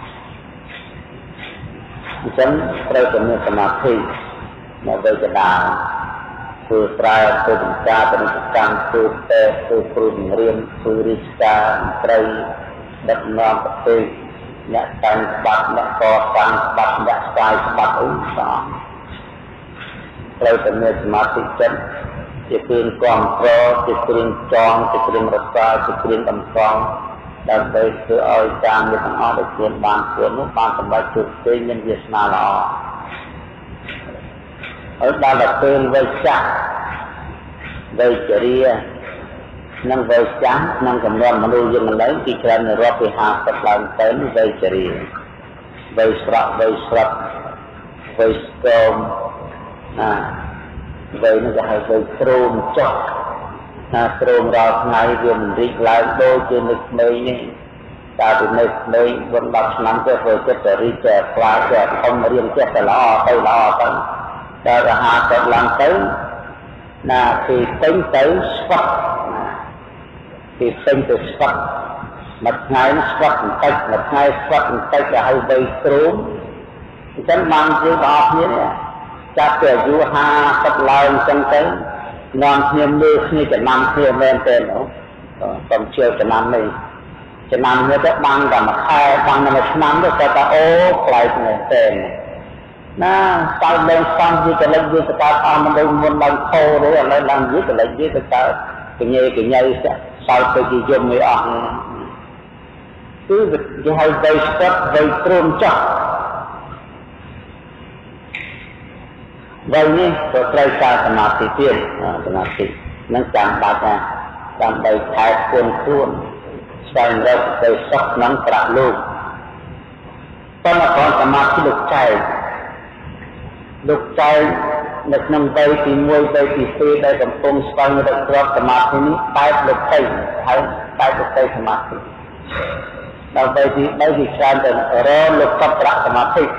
អញ្ចឹងត្រូវតែមានសមាធិនៅវេទនាធ្វើស្រែធ្វើចំការពាណិជ្ជកម្មធ្វើតែធ្វើគ្រូបង្រៀនធ្វើរាជការត្រីដឹកនាំប្រទេសអ្នកតាំងច្បាប់អ្នកកសាងច្បាប់អ្នកស្ដាយច្បាប់អីសោះត្រូវតែមានសមាធិចិត្តជាគ្រឿងគ្រប់គ្រងជាគ្រឿងចងជាគ្រឿងរក្សាជាគ្រឿងតម្កល់ដើម្បីធ្វើឲ្យការងារទាំងអស់ដែលខ្លួនបានធ្វើនោះបានសម្រេចជោគជ័យមានវាសនាល្អហើយដល់តែពេលវ័យចាស់វ័យជរានិងវ័យចាស់ក្នុងចំនួនមនុស្សយើងឡើយពីច្រើនរាប់ពី50ឡើងទៅវ័យជរាវ័យស្រក់វ័យស្រុតវ័យស្គមវ័យនេះគេហៅវ័យទ្រូមចុះថាទ្រូមរាល់ថ្ងៃវាមិនរីកឡើងដូចជានៅក្មេងនេះតែពីនៅក្មេង10ឆ្នាំទៅធ្វើចិត្តទៅរីកទៅខ្លាចទៅធំរៀនចិត្តទៅល្អទៅដល់រហ័សទៅឡើងទៅណាពីពេញទៅស្វឹកពីពេញទៅស្វឹកមួយថ្ងៃស្វឹកបន្តិចមួយថ្ងៃស្វឹកបន្តិចទៅឲ្យវ័យទ្រូមអញ្ចឹងបានយើងបងប្អូននេះចាប់ពីអាយុ50ឡើងអញ្ចឹងទៅនាំគ្នាមើលគ្នាចំណាំគ្នាមែនទេនោះកុំជឿចំណាំនេះចំណាំនេះទៅបានតែមួយខែបានតែមួយឆ្នាំទៅតែអូខ្លាយមែនទេណាតើឡើងសំយីកលិចយីទៅកើតអស់មិនដឹងមុនឡើងខោទេឥឡូវឡើងយីកលិចយីទៅកើតកញ៉ៃសោតទៅជាយមមិនអស់គឺគេហៅវ័យស្ពតវ័យទ្រូមចោះវ័យនេះក៏ត្រូវការសមាធិទៀតសមាធិនឹងចាំបាច់ណាដើម្បីខែខ្លួនស្វែងរកទៅសុខក្នុងប្រាក់លោកប៉ុន្តែក៏សមាធិលោកចែកនៅក្នុងវ័យទី1វ័យទី2ដែលកំពុងស្វែងរកគ្រាប់សមាធិនេះបែបលោកទៅហើយបែបលោកទៅសមាធិដល់វ័យទី3ទីច្រើនទៅរលោកកត្រសមាធិ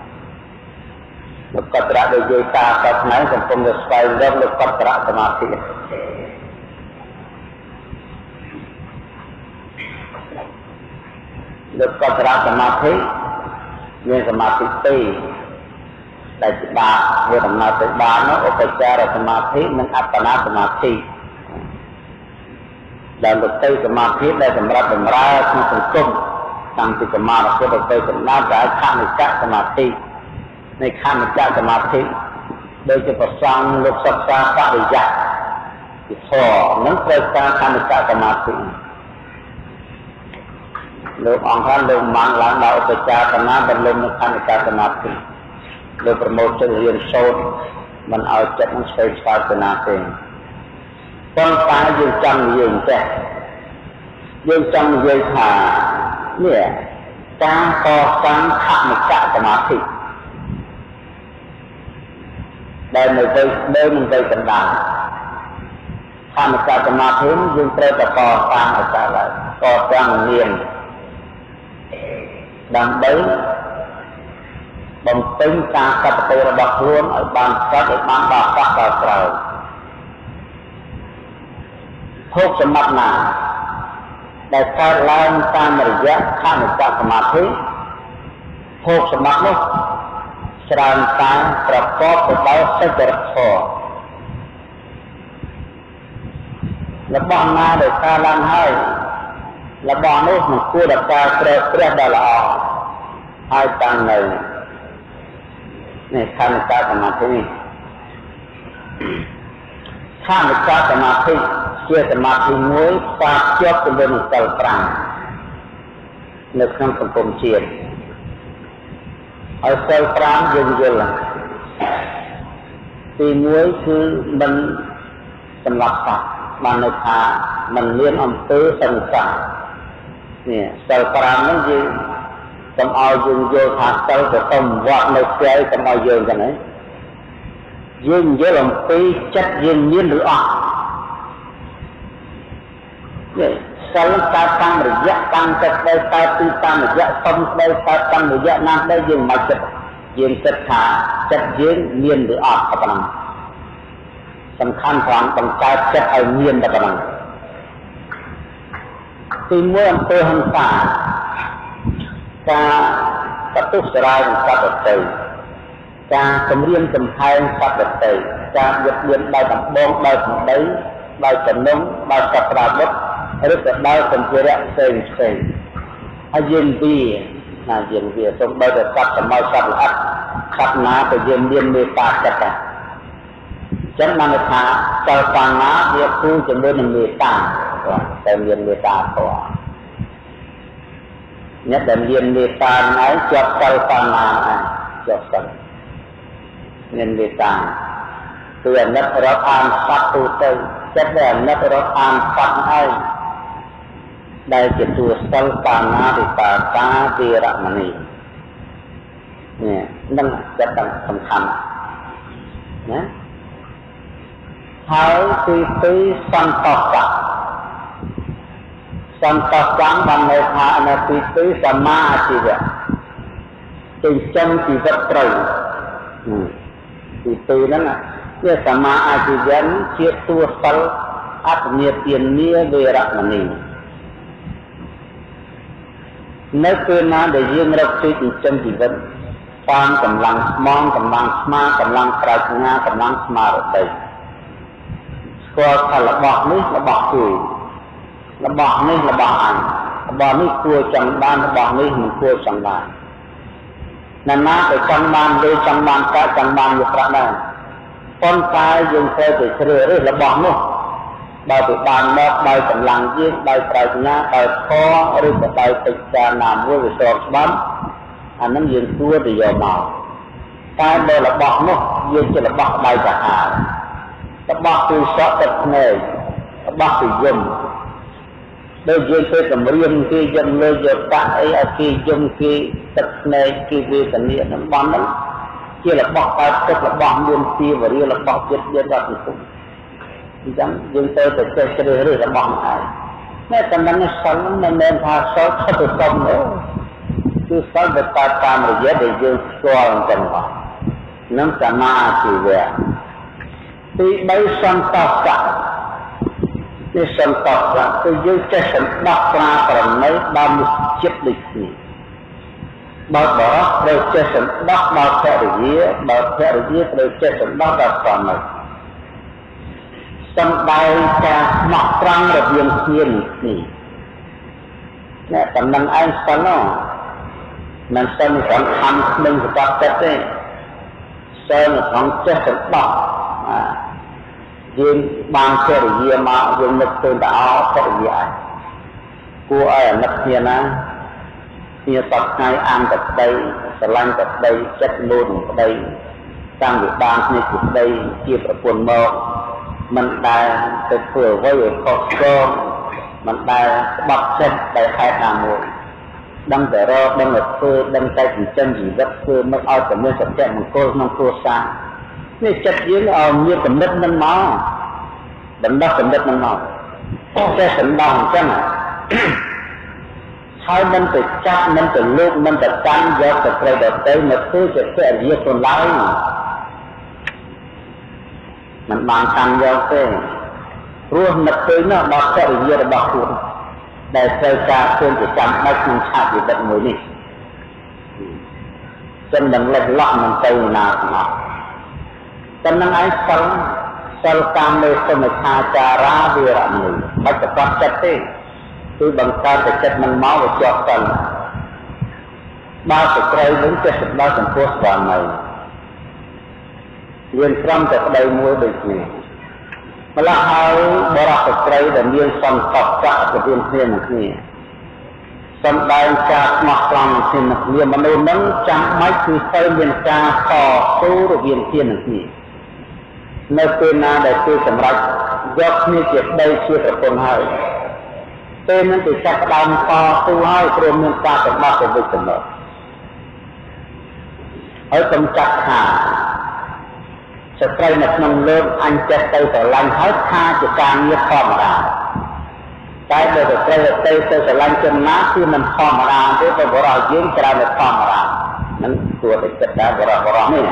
លោកកត្រៈដែលនិយាយតាតថ្ងៃកំពុងតែស្វែងរកលោកកត្រៈសមាធិលោកកត្រៈសមាធិមានសមាធិ2ដែលជាបាវាដំណើរទៅបាននោះឧបចារសមាធិនិងអបបនាសមាធិដែលលោកទៅសមាធិដែលសម្រាប់បម្រើក្នុងសង្គមតាំងពីកម្មារហូតដល់ទៅចំណាត់ដល់ខនិច្ចសមាធិនៃខនិច្ចសមាធិដូចជាប្រសងលោកសិក្សាបរិយ័តពីធម៌នឹងត្រូវការខនិច្ចសមាធិលោកអង្គថាលោកបានឡើងដល់ឧបចារកណាបលំនៅខនិច្ចសមាធិលោកប្រមូលចិត្តរៀនសូត្រមិនឲ្យចិត្តនឹងស្វែងស្វែងទៅណាទេប៉ុន្តែយើងចង់និយាយចេះយើងចង់និយាយថានេះការកសាងខនិច្ចសមាធិដែលនៅវ័យស្ដើនឹងវ័យកណ្ដាលខនិច្ចសមាធិយើងត្រូវតែកសាងឲ្យកើតឡើងកសាងមានដើម្បីបំពេញការកតទៅរបស់ខ្លួនឲ្យបានស្អាតឲ្យបានដល់សោះដល់ក្រោយភោគសម្បត្តិណាដែលកើតឡើងតាមរយៈខនិច្ចសមាធិភោគសម្បត្តិនោះច្រើនតែប្រកបទៅដោយសេចក្ដីធម៌របស់ណាដែលកើតឡើងហើយរបស់នោះមិនគួរដល់ការក្រេះព្រះដ៏ល្អហើយតាំងនៅនេះខនិច្ចសមាធិនេះខនិច្ចសមាធិជាសមាធិមួយផ្សារភ្ជាប់ជាមួយនឹងសិល5នៅក្នុងសង្គមជាតិហើយសិល5យើងយល់ទី1គឺមិនសម្លាប់សត្វបានន័យថាមិនមានអំពើសង្សារនេះសិល5ហ្នឹងយើងកុំឲ្យយើងយល់ថាសិលទៅសុំវត្តនៅផ្ទះកុំឲ្យយើងចឹងណាយើងយល់អំពីចិត្តយើងមានឬអត់នេះសិលកើតតាមរយៈតាមចិត្តដែលកើតពីតាមរយៈសុំស្ដីកើតតាមរយៈណាស់ដែលយើងមិនចិត្តយើងគិតថាចិត្តយើងមានឬអត់តែប៉ុណ្ណឹងសំខាន់ត្រង់បង្កើតចិត្តឲ្យមានតែប៉ុណ្ណឹងទីមួយអំពើហិង្សាការបន្ទុះសារាយនឹងសត្វដទៃការគំរាមកំហែងសត្វដទៃការយកមានដោយដំបងដោយសម្ដីដោយចំណងដោយសត្វប្រាបុតឬក៏ដោយសម្ភារៈផ្សេងហើយយើងវាសូម្បីតែសត្វសម័យសត្វល្អិតសត្វណាក៏យើងមានមេត្តាចិត្តដែរចឹងបានថាសិលបាណាវាគូជាមួយនឹងមេត្តាតែមានមេត្តាធម៌អ្នកដែលមានមេត្តាហ្នឹងជាប់សិលបាណាជាប់សិលមានមេត្តាគឺអាណិតរាប់អានសត្វទូទៅចិត្តដែលអាណិតរាប់អានសត្វហើយដែលជាទួសិលបាណាវិបាកាទីរមនីនេះនឹងចិត្តសំខាន់ណាហើយទី2សន្តោសៈសន្តោសៈបានន័យថានៅទី2សមាអាជីវៈចិញ្ចឹមជីវិតត្រូវទី2ហ្នឹងវាសមាអាជីវៈជាទួសិលអត្តមេទានាវេរមណីនៅពេលណាដែលយើងរកទីចិញ្ចឹមជីវិតតាមកម្លាំងស្មងកម្លាំងស្មាកម្លាំងប្រាជ្ញាកម្លាំងស្មារតីស្គាល់ថារបស់នេះរបស់គេរបស់នេះរបស់អញរបស់នេះគួរចង់បានរបស់នេះមិនគួរចង់បានណាទៅចង់បានឬចង់បានកើតចង់បានយកប្រាក់ដែរប៉ុន្តែយើងត្រូវតែជ្រើសរើសរបស់នោះដោយទៅបានមកដោយកម្លាំងយើងដោយប្រាជ្ញាដោយធម៌ឬក៏ដោយកិច្ចការណាមួយវាស្របច្បាប់អានឹងយើងគួរទៅយកមកតែដល់របស់នោះយើងជារបស់ដៃសាហាវរបស់គឺសក់ទឹកភ្នែករបស់គឺយំដូចយើងទៅគម្រាមគេយំលើយកតាក់អីឲ្យគេយំគេទឹកភ្នែកគេវេទនាតំបន់ហ្នឹងជារបស់កើតទឹករបស់មានទីវរិយរបស់ចិត្តយើងដល់សង្គមអញ្ចឹងយើងទៅតែចេះជ្រើសរើសរបស់ឯងតែប៉ុណ្ណឹងសិលមិនមែនថាសិលខុសទៅសុំទេគឺសិលដែលកើតតាមរយៈដែលយើងស្គាល់អញ្ចឹងមកនឹងសមាជីវៈទី3សន្តោសៈនេះសន្តោសៈគឺយើងចេះសន្តោសប្រាប្រណីដល់មុខចិត្តដូចគ្នាបើបរោះត្រូវចេះសន្តោសដល់ភរិយាបើភរិយាត្រូវចេះសន្តោសដល់ស្វាមីសំដែងការស្មោះត្រង់រវាងគ្នានេះអ្នកតំណែងឯងសិនមិនសិនរំខានគ្មិនសបាត់ចិត្តទេសិនក្នុងចេះសន្តោសយើងបានភរិយាមកយើងនឹកឃើញតែភរិយាឯងគួរឲ្យអាណិតគ្នាណាគ្នាសពថ្ងៃអានតែប្តីស្រឡាញ់តែប្តីចិត្តលូនប្តីតាំងពីបានគ្នាជាប្តីជាប្រពន្ធមកមិនដែលទៅធ្វើអ្វីឲ្យខុសឆ្គងមិនដែលស្បាត់ចិត្តដោយហេតុណាមួយដឹងតែរកដឹងតែធ្វើដឹងតែចិញ្ចឹមជីវិតធ្វើមកឲ្យតែមានសុភមង្គលក្នុងគ្រួសារនេះចិត្តយើងឲ្យមានគំនិតនឹងមកបណ្ដោះគំនិតនឹងមកតែសម្ដងអញ្ចឹងហើយមិនទៅចាប់មិនទៅលូកមិនទៅកាន់យកទៅប្រែទៅមកធ្វើជាភរិយាខ្លួនឡើយមិនបានកាន់យកទេព្រោះនឹកឃើញដល់ភរិយារបស់ខ្លួនដែលត្រូវការឃើញជាចាំបាច់ក្នុងឆាកជីវិតមួយនេះចឹងនឹងលិចឡោះមិនទៅណាទាំងអស់តែនឹងឯងសិលតាមមេសមិឆាចារាវេរមណីមិនប្រកបចិត្តទេគឺបង្កើតតែចិត្តមិនមកវាជាប់សិលបើស្ត្រីនឹងចេះសម្ដៅចំពោះស្វាមីមានត្រឹមតែប្តីមួយដូចគ្នាម្ល៉េះហើយបរិសុទ្ធស្ត្រីដែលមានសន្តោសៈរវាងគ្នានឹងគ្នាសំដែងការស្មោះត្រង់គ្នានឹងគ្នាមនុស្សនឹងចាំបាច់គឺត្រូវមានការតស៊ូរវាងគ្នានឹងគ្នានៅពេលណាដែលគេសម្រេចយកគ្នាជាប្តីជាប្រពន្ធហើយពេលហ្នឹងគេចាប់ផ្ដើមតស៊ូហើយព្រមមានការសម្បត្តិទៅវិញទៅមកហើយកុំចាត់ថាស្ត្រីនៅក្នុងលោកអញចេះទៅស្រឡាញ់ហើយថាជាការងារធម្មតាតែបើស្ត្រីទៅស្រឡាញ់ជនណាគឺមិនធម្មតាទេព្រោះបរិយាយើងច្រើនតែធម្មតានឹងគួរតែគិតថាបរិយានេះ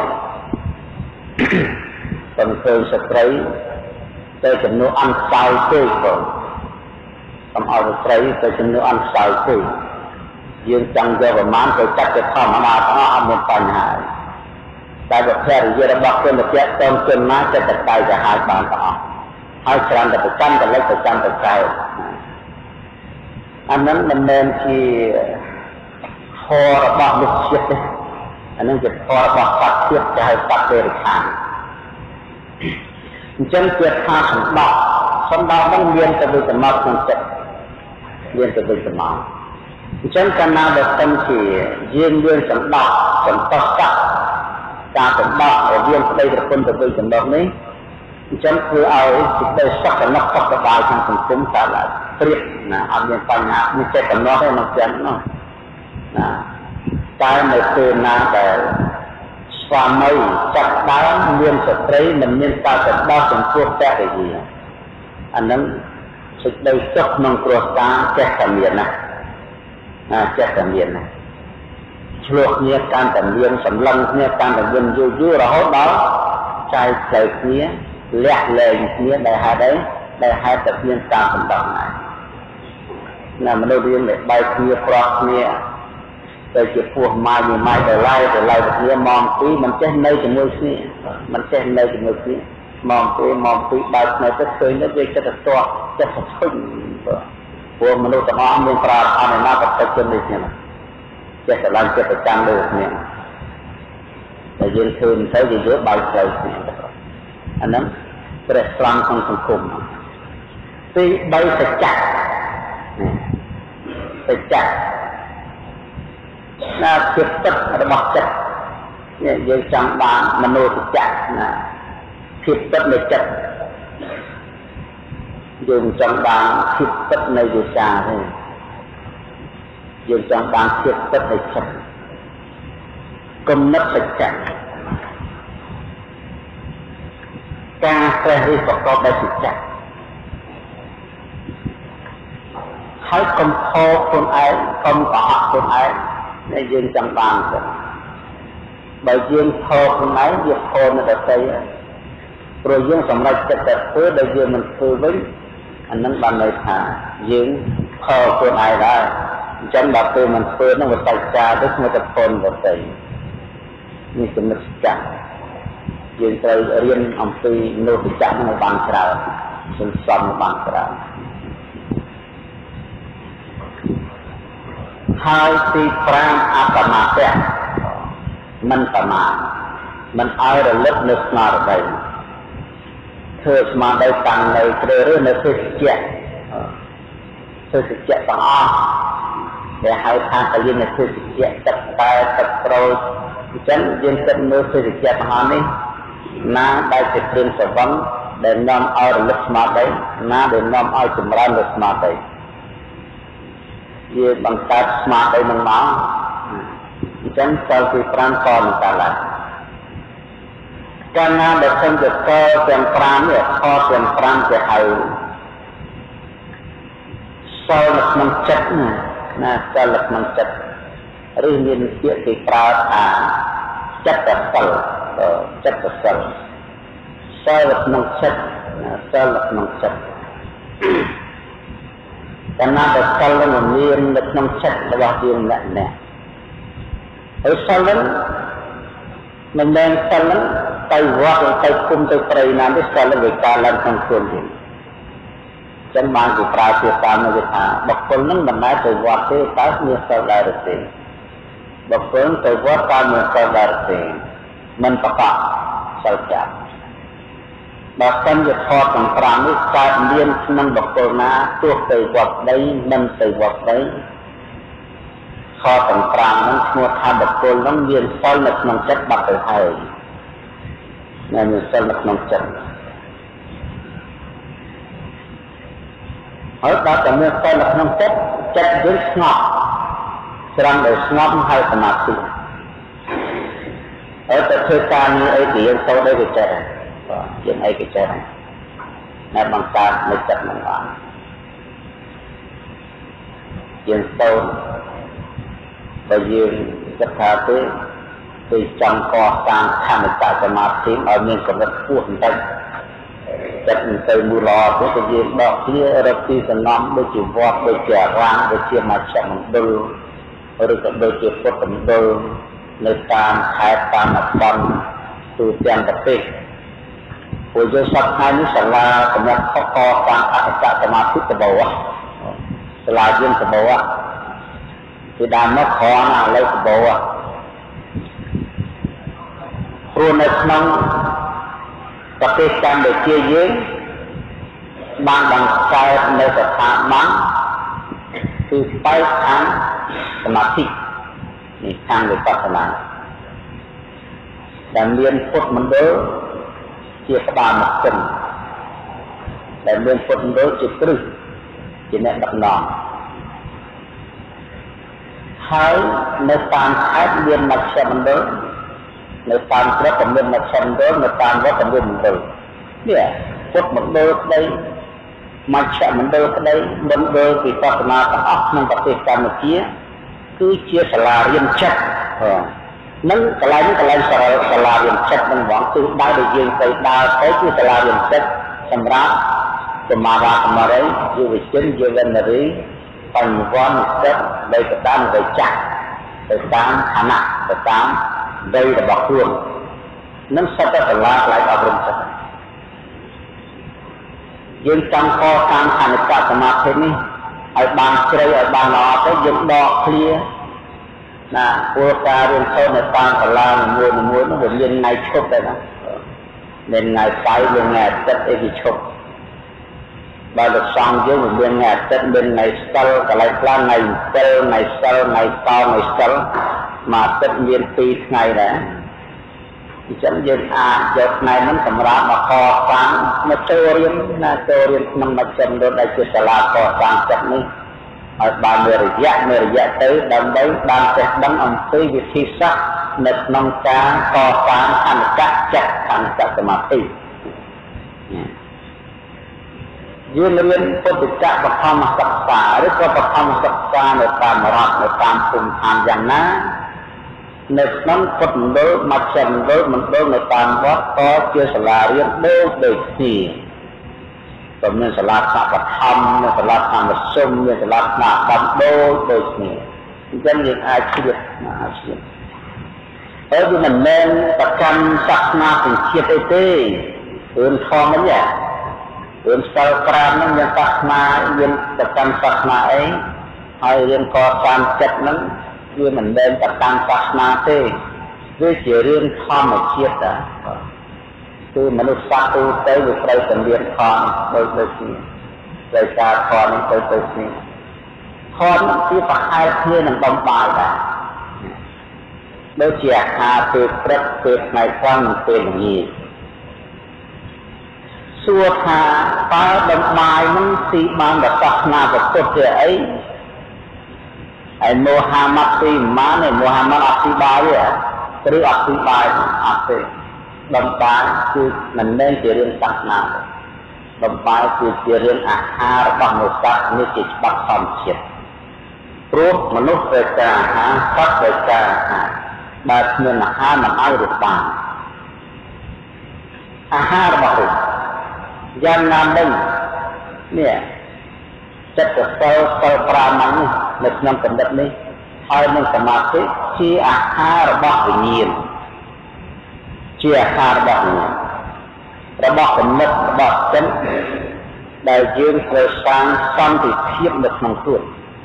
ប៉ុន្តែស្ត្រីទៅចំនួនអន់ខ្សោយពេកបងកុំឲ្យស្ត្រីទៅចំនួនអន់ខ្សោយពេកយើងចង់យកប្រមាណទៅចាត់ជាធម្មតាទាំងអស់អត់មានបញ្ហាតែប្រភេទរយៈរបស់ជនបទតងជនណាចិត្តតែទៅហើយបានទាំងអស់ហើយច្រើនតែប្រចាំតលិចប្រចាំទៅក្រៅអានឹងមិនមែនជាធម៌របស់លោកជាតិទេអានឹងជាធម៌របស់សត្វជាតិគេហៅសត្វទេរិឆានអញ្ចឹងជាថាសម្ដៅនឹងមានទៅវិសមត្ថក្នុងចិត្តមានទៅវិសមត្ថអញ្ចឹងកាលណាដែលស្ទឹងជាយើងមានសម្ដៅសន្តោសៈការសម្ដៅរវាងប្តីប្រពន្ធទៅវិសមត្ថនេះអញ្ចឹងធ្វើឲ្យសេចក្តីសុខសំណុកសុខសប្បាយក្នុងសង្គមកើតឡើងព្រៀបណាអត់មានបញ្ហាមានចិត្តកំណត់ទេក្នុងចិត្តនោះណាតែនៅពេលណាដែលស្វាមីចាប់ដើមមានស្ត្រីមិនមានការសម្ដៅចំពោះភរិយាអានឹងសេចក្តីសុខក្នុងគ្រួសារចេះតែមានណាចេះតែមានណាឆ្លោះគ្នាកាន់តែមានសម្លឹងគ្នាកាន់តែមានយូររហូតដល់ចែកផ្លូវគ្នាលះលែងគ្នាដែលហេតុអីដែលហេតុតែមានការសម្ដៅណាមនុស្សយើងដែលបែកគ្នាប្រោះគ្នាទៅជាពោះម៉ាយមួយម៉ាយទៅឡាយគ្នាម៉ោង2មិនចេះនៅជាមួយគ្នាមិនចេះនៅជាមួយគ្នាម៉ោង2បែកគ្នាទៅឃើញទៅវាចិត្តទៅចិត្តស្ភឹងព្រោះមនុស្សទាំងអស់មានប្រារព្ធណាបតិជននេះគ្នាចេះតែឡើងចិត្តប្រចាំលើគ្នាតែយើងឃើញទៅវាយកបែកផ្លូវគ្នាអាហ្នឹងព្រះស្រង់ក្នុងសង្គមទី3សច្ចៈណាភាពទឹករបស់ចិត្តនេះយើងចង់បានមនោសច្ចៈណាភាពទឹកនៃចិត្តយើងចង់បានភាពទឹកនៃវិសាទេយើងចង់បានភាពទឹកនៃចិត្តគំនិតសច្ចៈការព្រះរិះប្រកបដោយសច្ចៈហើយកុំខកខ្លួនឯងកុំកុហកខ្លួនឯងដែលយើងចង់បានទៅបើយើងខកខ្លួនឯងវាខកនៅតែទៅព្រោះយើងសម្រេចចិត្តតែធ្វើដែលយើងមិនធ្វើវិញអានឹងបានន័យថាយើងខកខ្លួនឯងដែរអញ្ចឹងដល់ពេលមិនធ្វើនឹងវាតែការទៅស្មើតែផលទៅទៅនេះចំណុចចាស់យើងត្រូវរៀនអំពីមនុស្សចាស់នឹងឲ្យបានច្រើនសន្សំបានច្រើនហើយទី5អបមាទៈមិនប្រមាទមិនឲ្យរលឹកនៅស្មារតីធ្វើស្មារតីតាំងនៅជ្រើសរើសនៅធ្វើសច្ចៈទាំងអស់ដែលហៅថាកលិនធ្វើសច្ចៈទឹកតែទឹកប្រូចអញ្ចឹងយើងគិតមើលធ្វើសច្ចៈទាំងអស់នេះណាដែលជាព្រៀងសវឹងដែលនាំឲ្យរលឹកស្មារតីណាដែលនាំឲ្យចម្រើននៅស្មារតីវាបង្កើតស្មារតីនឹងមកអញ្ចឹងសិលទី5ក៏នឹងកើតឡើងកាលណាដែលខ្ញុំទៅកទាំង5នេះខទាំង5គេហៅសិលនៅក្នុងចិត្តណាសិលនៅក្នុងចិត្តឬមានពាក្យគេប្រើថាចិត្តសិលសិលនៅក្នុងចិត្តសិលនៅក្នុងចិត្តកាលណាដែលសិលនឹងមាននៅក្នុងចិត្តរបស់យើងម្នាក់ហើយសិលនឹងមិនមែនសិលនឹងទៅវត្តទៅគុំទៅព្រៃណាទេសិលនឹងវាកើតឡើងក្នុងខ្លួនយើងចឹងបានគេប្រើពាក្យតាមនោះថាបុគ្គលនឹងមិនមែនទៅវត្តទេតែមានសិលដែរទេបុគ្គលទៅវត្តតែមានសិលដែរទេមិនប្រកបសិលចាត់បើសិនជាធម៌ទាំង5នេះកើតមានក្នុងបុគ្គលណាទោះទៅវត្តដីមិនទៅវត្តដីខទាំង5ហ្នឹងឈ្មោះថាបុគ្គលហ្នឹងមានសិលនៅក្នុងចិត្តបាត់ទៅហើយមានសិលនៅក្នុងចិត្តហើយដល់តែមានសិលក្នុងចិត្តយើងស្ងប់ស្រង់ដោយស្ងប់ហើយសមាធិហើយទៅធ្វើការងារអីដែលយើងទៅដោយវិចិត្រយើងអីវិចិត្រតែបង្កើតនៅចិត្តនឹងបានយើងទៅបើយើងគិតថាទេគឺចង់កសាងខណ្ឌសមាធិឲ្យមានកម្រិតខ្ពស់បន្តិចចិត្តមិនទៅមូលល្អទេក៏យើងដកគ្នារកទីសំណំដូចជាវត្តដូចជាអារាមដូចជាមជ្ឈមណ្ឌលឬក៏ដូចជាពុទ្ធមណ្ឌលនៅតាមខេត្តតាមតំបន់ទូទាំងប្រទេសពួកយើងសពថ្ងៃនេះសាលាសម្រាប់កសាងអត្តសមាធិទៅបោះសាលាយើងទៅបោះពីដើមមកខនឥឡូវទៅបោះព្រោះនៅក្នុងប្រទេសកម្ពុជាយើងបានបង្កើតនៅស្ថាប័នគឺផ្នែកខាងសមាធិនេះខាងវិបស្សនាដែលមានពុទ្ធមណ្ឌលជាក្បាលមកសិនដែលមានពុទ្ធមណ្ឌលជាគ្រឹះជាអ្នកដឹកនាំហើយនៅតាមខេត្តមានមជ្ឈមណ្ឌលនៅតាមស្រុកក៏មានមជ្ឈមណ្ឌលនៅតាមវត្តក៏មានមណ្ឌលនេះពុទ្ធមណ្ឌលក្តីមជ្ឈមណ្ឌលក្តីមណ្ឌលវិបស្សនាទាំងអស់ក្នុងប្រទេសកម្ពុជាគឺជាសាលារៀនចិត្តនឹងកន្លែងសាលារៀនចិត្តនឹងហ្មងគឺដើរដែលយើងទៅដើរទៅគឺសាលារៀនចិត្តសម្រាប់សមាវកម្មរីយុវជនយុវនារីបញ្ញវន្តនិស្សិតដែលទៅតាមវិចារទៅតាមឋានៈទៅតាមវ័យរបស់ខ្លួននឹងសិតតែសាលាផ្នែកអប់រំចិត្តយើងចង់កសាងខណ្ឌសមាធិនេះឲ្យបានជ្រៅឲ្យបានល្អទៅយើងដកឃ្លាណាព្រោះការរៀនសូត្រនៅតាមសាលាមួយនោះវាមានថ្ងៃឈប់ដែរណាមានថ្ងៃស្អែកមានថ្ងៃអាទិត្យអីគេឈប់បើលោកសង្ឃយើងមានថ្ងៃអាទិត្យមានថ្ងៃសិលកន្លែងខ្លះថ្ងៃ7ថ្ងៃសិលថ្ងៃតថ្ងៃសិលមួយអាទិត្យមាន2ថ្ងៃដែរអញ្ចឹងយើងអាចយកថ្ងៃហ្នឹងសម្រាប់មកកសាងមកចូលរៀនណាចូលរៀនក្នុងមជ្ឈមណ្ឌលដែលជាសាលាកសាងចិត្តនេះឲ្យបានមានរយៈទៅដើម្បីបានចេះដឹងអំពីវិធីសាស្ត្រនៅក្នុងការកសាងខណ្ឌចិត្តខណ្ឌសមាធិយើងរៀនពុទ្ធចក្របឋមសិក្សាឬក៏បឋមសិក្សានៅតាមរដ្ឋនៅតាមភូមិឋានយ៉ាងណានៅក្នុងពុទ្ធមណ្ឌលមជ្ឈមណ្ឌលនៅតាមវត្តក៏ជាសាលារៀនដូចគ្នាក៏មានសាលាបឋមមានសាលាធម្មសុំមានសាលាស្នាដំដូចគ្នាអញ្ចឹងយើងអាចជ្រាបហើយវាមិនមែនប្រកាន់សាសនាទាំងជាតិអីទេរឿងធម្មហ្នឹងរឿងសិល5ហ្នឹងមានសាសនាមានប្រកាន់សាសនាអីហើយរឿងកសាងចិត្តហ្នឹងវាមិនមែនប្រកាន់សាសនាទេវាជារឿងធម្មជាតិដែរគឺមនុស្សសាសទូទៅវាត្រូវតែមានខនដូចគ្នាដោយសារខននេះទៅគ្នាខនគឺប្រហែលគ្នានឹងបំបាយដែរដូចជាអាហារពេលព្រឹកពេលថ្ងៃត្រង់និងពេលល្ងាចសួរថាតើបំបាយនឹងទីបានដល់សាសនាពុទ្ធជាអីហើយមូហាម៉ាត់ទីម៉ានហើយមូហាម៉ាត់អត់ទីបាយទេឬអត់ទីបាយអត់ទេបំបាយគឺមិនមែនជារឿងសាសនាបំបាយគឺជារឿងអាហាររបស់មនុស្សនេះជាច្បាប់ធម្មជាតិព្រោះមនុស្សត្រូវការអាហារសត្វត្រូវការអាហារបើគ្មានអាហារមិនឲ្យរស់បានអាហាររបស់ខ្លួនយ៉ាងណាមិញនេះចិត្តសិល5ហ្នឹងនៅក្នុងកម្រិតនេះហើយនឹងសមាធិជាអាហាររបស់វិញ្ញាណជាអាហាររបស់គំនិតរបស់ចិត្តដែលយើងត្រូវសាងសន្តិភាពនៅក្នុងខ្លួន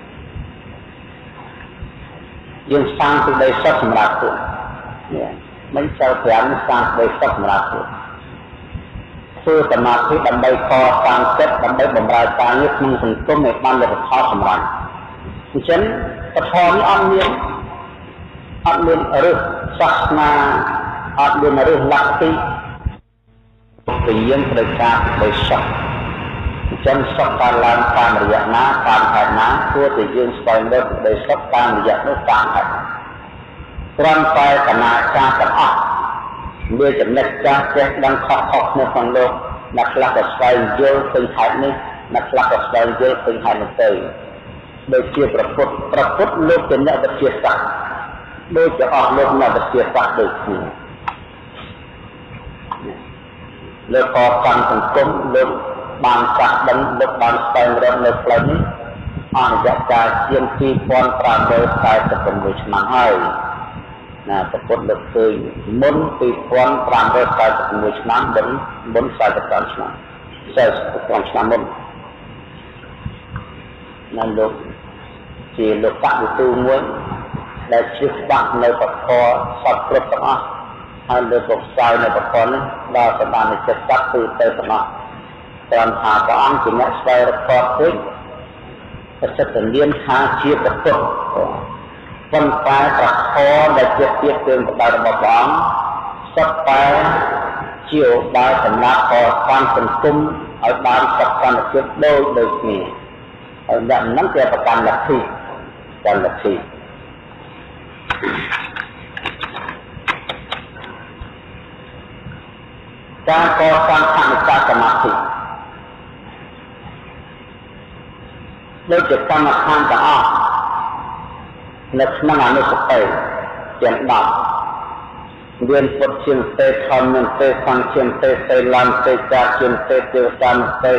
យើងសាងសេចក្តីសុខសម្រាប់ខ្លួននេះមិនសិល5សាងសេចក្តីសុខសម្រាប់ខ្លួនធ្វើសមាធិដើម្បីកសាងចិត្តដើម្បីបម្រើការងារក្នុងសង្គមឲ្យបានលទ្ធផលសម្រាប់អញ្ចឹងពធនេះអត់មានរឹសសាសនាអត់មានរឹសលក្ខិវិញ្ញាណត្រូវការដោយសុខចឹងសុខកើតឡើងតាមរយៈណាតាមហេតុណាគួរតែយើងស្វែងរកដោយសុខតាមរយៈនោះតាមហេតុត្រង់តែកណាចាស់ទាំងអស់មានចំណេះចាស់ចេះដឹងខុសៗគ្នាក្នុងលោកអ្នកខ្លះក៏ស្វែងយល់ពេញហេតុនេះអ្នកខ្លះក៏ស្វែងយល់ពេញហេតុនោះទៅដូចជាប្រពុតលោកជាអ្នកវិទ្យាសាស្ត្រដូចជាអស់លោកអ្នកវិទ្យាសាស្ត្រដូចគ្នាលើកកសាងសង្គមលោកបានចាស់ដឹងលោកបានស្វែងរកនៅផ្លូវនេះអស់រយៈកាលជាង2546ឆ្នាំហើយណាប្រពុតលោកឃើញមុន2546ឆ្នាំមុន45ឆ្នាំ45ឆ្នាំមុនណាលោកជាលោកបវិទូមួយដែលជ្រឹះបាក់នៅបកសពគ្រប់ទាំងអស់ហើយលើកផ្សាយនៅបកនេះដល់សម្បាននៃចិត្តសាស្ត្រគឺទៅទាំងអស់តាមថាព្រះអង្គជាអ្នកស្វែងរកផ្ទាល់ពេញប្រសិទ្ធនាមថាជាប្រពុតប៉ុន្តែប្រខដែលជាទៀតគឺបដរបស់ព្រះអង្គសុទ្ធតែជាដែលសម្រាប់កសាងសង្គមឲ្យបានសុខសន្តិភាពដូចគ្នាហើយអ្នកហ្នឹងគេប្រកាន់លទ្ធិកាន់លទ្ធិការកសាងខណ្ឌសមាធិដូចជាកម្មដ្ឋានទាំងអស់នៅក្នុងអនុសតិទាំង10មានពុទ្ធជាទេធម្មមានទេសង្ឃជាទេលំទេចាជាទេទេវតានុទេ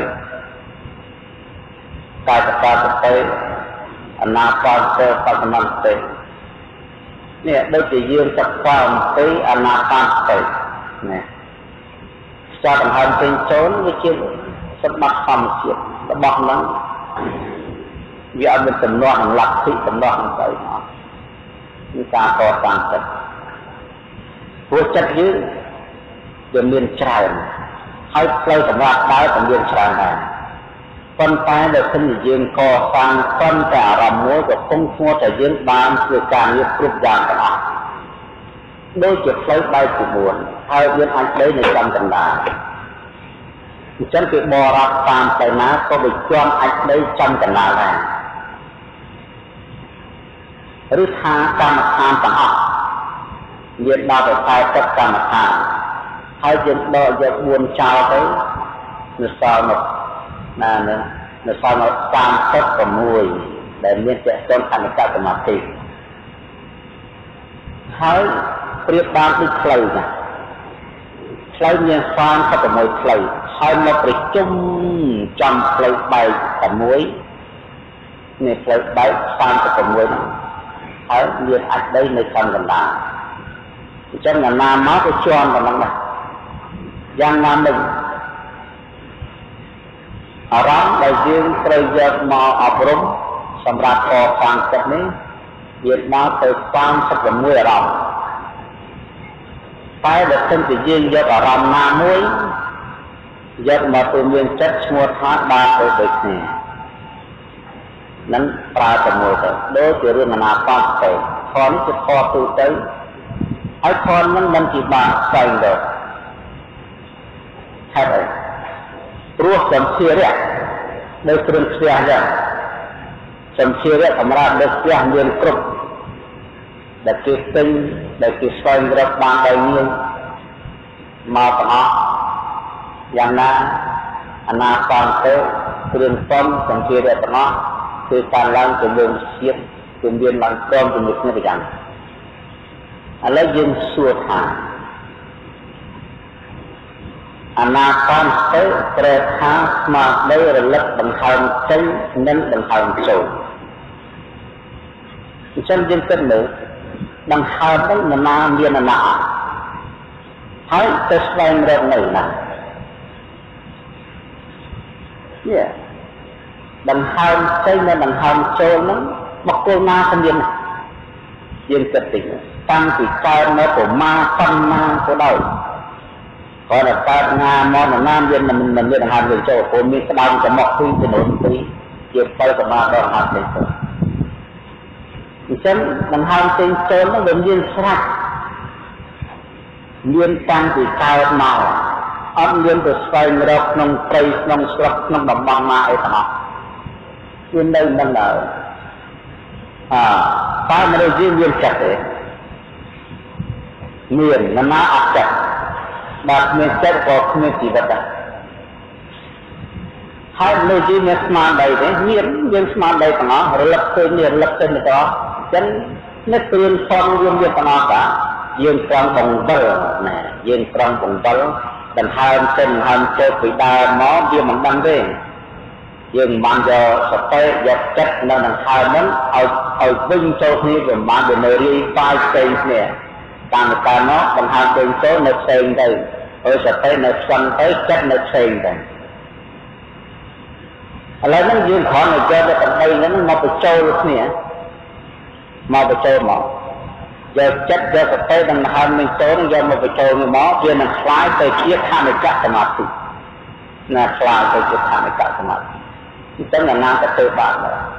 កាយកាទេអនាគតទេបសមន្តទេនេះដូចជាយើងសិក្សាអំពីអនាគតទេណាស្ចាត់ដង្ហើមពេញចូលវាជាសម្បត្តិធម្មជាតិរបស់ហ្នឹងវាអត់មានទំនាស់នឹងលទ្ធិទំនាស់នឹងស្អីអត់គឺការកសាងចិត្តព្រោះចិត្តយើងវាមានច្រើនហើយផ្លូវសម្រាប់ដើរក៏មានច្រើនដែរប៉ុន្តែដល់ពេលយើងកសាងប៉ុន្តែអារម្មណ៍មួយក៏គង់ឈ្មោះតែយើងបានធ្វើការងារគ្រប់យ៉ាងទាំងអស់ដូចជាផ្លូវបែកជា4ហើយមានអាចដីនៅចំកណ្ដាលអញ្ចឹងគេបរត់តាមផ្លូវណាក៏វាជាប់អាចដីចំកណ្ដាលដែរឬថាកម្មដ្ឋានទាំងអស់មានដល់ទៅ40កម្មដ្ឋានហើយយើងដកយក4ចោលទៅនៅសល់មកណានៅសល់មក36ដែលមានចក្ខុខណ្ឌសមាធិហើយប្រៀបបានដូចផ្លូវណាផ្លូវមាន36ផ្លូវហើយមកប្រជុំចំផ្លូវបែកតែមួយនេះផ្លូវបែក36ហ្នឹងហើយមានអាចដីនៅខាងកណ្ដាលអញ្ចឹងណាមកក៏ជាប់ប៉ុណ្ណឹងដែរយ៉ាងណាមិញអារម្មណ៍ដែលយើងត្រូវយកមកអប់រំសម្រាប់កសាងចិត្តនេះវាដល់ទៅ36អារម្មណ៍តែបើសិនជាយើងយកអារម្មណ៍ណាមួយយកមកទៅមានចិត្តឈ្មោះថាបានទៅដូចគ្នានឹងប្រើតែមួយទៅដូចជារឿងអនាគតទៅខននេះជាខទូទៅហើយខននឹងមិនជាបានផ្សេងទៅហេតុអីព្រោះសម្ភារៈនៅគ្រឿងផ្ទះហ្នឹងសម្ភារៈសម្រាប់លើផ្ទះមានគ្រប់ដែលគេទិញដែលគេស្វែងរកបានដោយងាយមកទាំងអស់យ៉ាងណាអនាគតទៅគ្រឿងផ្សំសម្ភារៈទាំងអស់គឺការឡើងទៅលើជាតិគឺមានឡើងព្រមជាមួយគ្នាទៅយ៉ាងឥឡូវយើងសួរថាអនាគតទៅប្រែថាស្មារតីរលឹកបង្ហើមចេញនិងបង្ហើមចូលអញ្ចឹងយើងគិតមើលដង្ហើមហ្នឹងនរណាមាននរណាហើយទៅស្វែងរកនៅណាដង្ហើមចេញនិងដង្ហើមចូលហ្នឹងបុគ្គលណាក៏មានយើងគិតតិចតាំងពីកើតនៅប្រមាប៉ុណ្ណាក៏ដោយគាត់តែកើតណាមកនរណាមានមិនមានដង្ហើមចូលព្រោះមានក្តៅចំមុខពីចំនួន2ជាផ្លូវសមាធិដល់ដង្ហើមចេញចូលអញ្ចឹងដង្ហើមចេញចូលហ្នឹងវាមានស្រាប់មានតាំងពីកើតមកអត់មានទៅស្វែងរកក្នុងព្រៃក្នុងស្រុកក្នុងតំបន់ណាអីទាំងអស់វានៅនឹងដែរតែមនុស្សយើងមានចិត្តទេមានណាអត់ចិត្តបើគ្មានចិត្តក៏គ្មានជីវិតដែរហើយមនុស្សយើងមានស្មារតីទេមានយើងស្មារតីទាំងអស់រលឹកឃើញរលឹកឃើញទាំងអស់អញ្ចឹងនឹកព្រៀនផងយើងមានទាំងអស់តាយើងត្រង់បង្វិលណាយើងត្រង់បង្វិលដង្ហើមទៅដង្ហើមចូលពីដើមមកវាមិនដឹងទេយើងមិនបានយកសតិយកចិត្តនៅដង្ហើមហ្នឹងឲ្យវិញចូលគ្នាវាមិនបានវានៅរាយប៉ាយផ្សេងគ្នាតាមកាលមកដង្ហើមវិញចូលនៅផ្សេងទៅហើយសតិនៅស្វឹងទៅចិត្តនៅផ្សេងទៅឥឡូវហ្នឹងយើងគ្រាន់តែយកតែ3ហ្នឹងមកបញ្ចូលគ្នាមកបញ្ចូលមកយកចិត្តយកសតិដង្ហើមវិញចូលយកមកបញ្ចូលមកវានឹងคล้ายទៅជាខណ្ឌចក្រសមាធិណាคล้ายទៅជាខណ្ឌចក្រសមាធិអញ្ចឹងណាទៅធ្វើបាន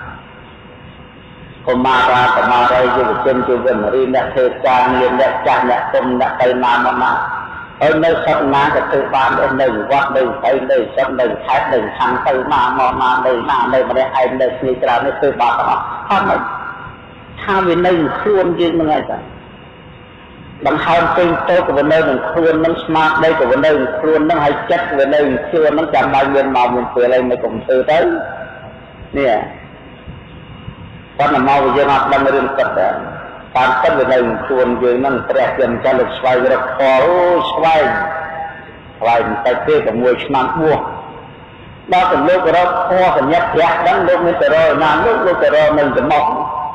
កុមារាកុមារីយុវជនយុវនារីអ្នកធ្វើការងារអ្នកចាស់អ្នកទុំអ្នកទៅណាមកណាហើយនៅសត្វណាក៏ធ្វើបាននៅវត្តនៅស្រីនៅសត្វនៅខេត្តនៅខាងទៅណាមកណានៅណានៅម្នាក់ឯងនៅគ្នាច្រើននេះធ្វើបានទាំងអស់អត់មិនថាវានៅខ្លួនយើងហ្នឹងហើយតាដង្ហើមពេញទៅក៏វានៅនឹងខ្លួនហ្នឹងស្មារតីក៏វានៅនឹងខ្លួនហ្នឹងហើយចិត្តវានៅនឹងខ្លួនហ្នឹងចាំបាច់មានមកមានពេលឯងនៅកុំធ្វើទៅនេះគាត់មកយើងអត់ដឹងរឿងទឹកទេតាមទឹកវានៅនឹងខ្លួនយើងហ្នឹងព្រះជាម្ចាស់លោកស្វែងរកខអូស្វែងតែទេ6ឆ្នាំបួសដល់ទៅលោករកខសញ្ញាព្រះដឹងលោកមានទៅរកណាលោកទៅរកនៅចំមុខ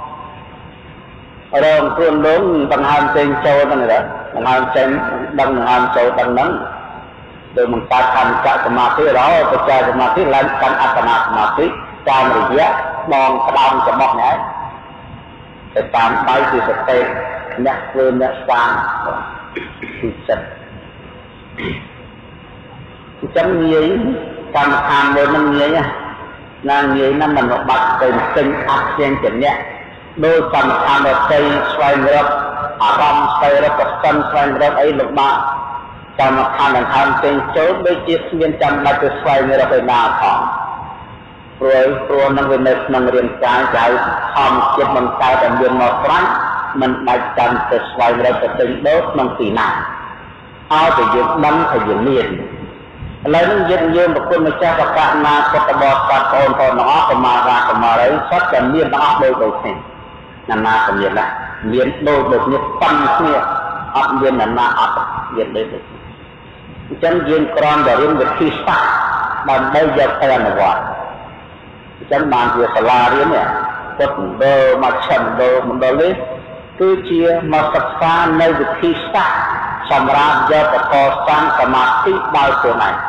រងខ្លួនលោកបង្ហើមចេញចូលហ្នឹងណាបង្ហើមចេញដឹងបង្ហើមចូលដឹងហ្នឹងដោយបង្កើតខណ្ឌសមាធិរហូតបច្ច័យសមាធិឡើងកាន់អត្តនសមាធិតាមរយៈបងក្តាមចំមុខនេះទៅតាមដៃគឺសតិអ្នកធ្វើអ្នកសាងគឺចិត្តអញ្ចឹងងាយកម្មដ្ឋានមួយហ្នឹងងាយណាងាយណាស់មិនបាត់ទៅទិញអត់ជាងជាអ្នកដោយកម្មដ្ឋានរតីស្វែងរកអារម្មណ៍ស្វែងរកកសិនស្វែងរកអីលំបាកកម្មដ្ឋានដង្ហើមចេញចូលដូចជាគ្មានចាំបាច់ទៅស្វែងរកឯណាផងព្រោះនឹងវានៅក្នុងរាងកាយដែលធម្មជាតិមិនកើតតែមានមកប្រាំងមិនបាច់ចាំទៅស្វែងរកទៅទិញដូរក្នុងទីណាឲ្យតែយើងដឹងថាយើងមានឥឡូវនេះយើងប្រគុណម្ចាស់បកណាពុទ្ធបរិស័ទបងប្អូនទាំងអស់កុមារាកុមារីសុទ្ធតែមានទាំងអស់ដូចគ្នាណាក៏មានដែរមានដូចគ្នាប៉ុនគ្នាអត់មានណាអត់មានដូចគ្នាអញ្ចឹងយើងគ្រាន់តែរៀនវិធីសាស្ត្រដើម្បីយកទៅអនុវត្តអញ្ចឹងបានជាសាលារៀននេះពុទ្ធមណ្ឌលមកឆមណ្ឌលនេះគឺជាមកសិក្សានៅវិធីសាស្ត្រសម្រាប់យកទៅកសាងសមាធិដោយខ្លួនឯង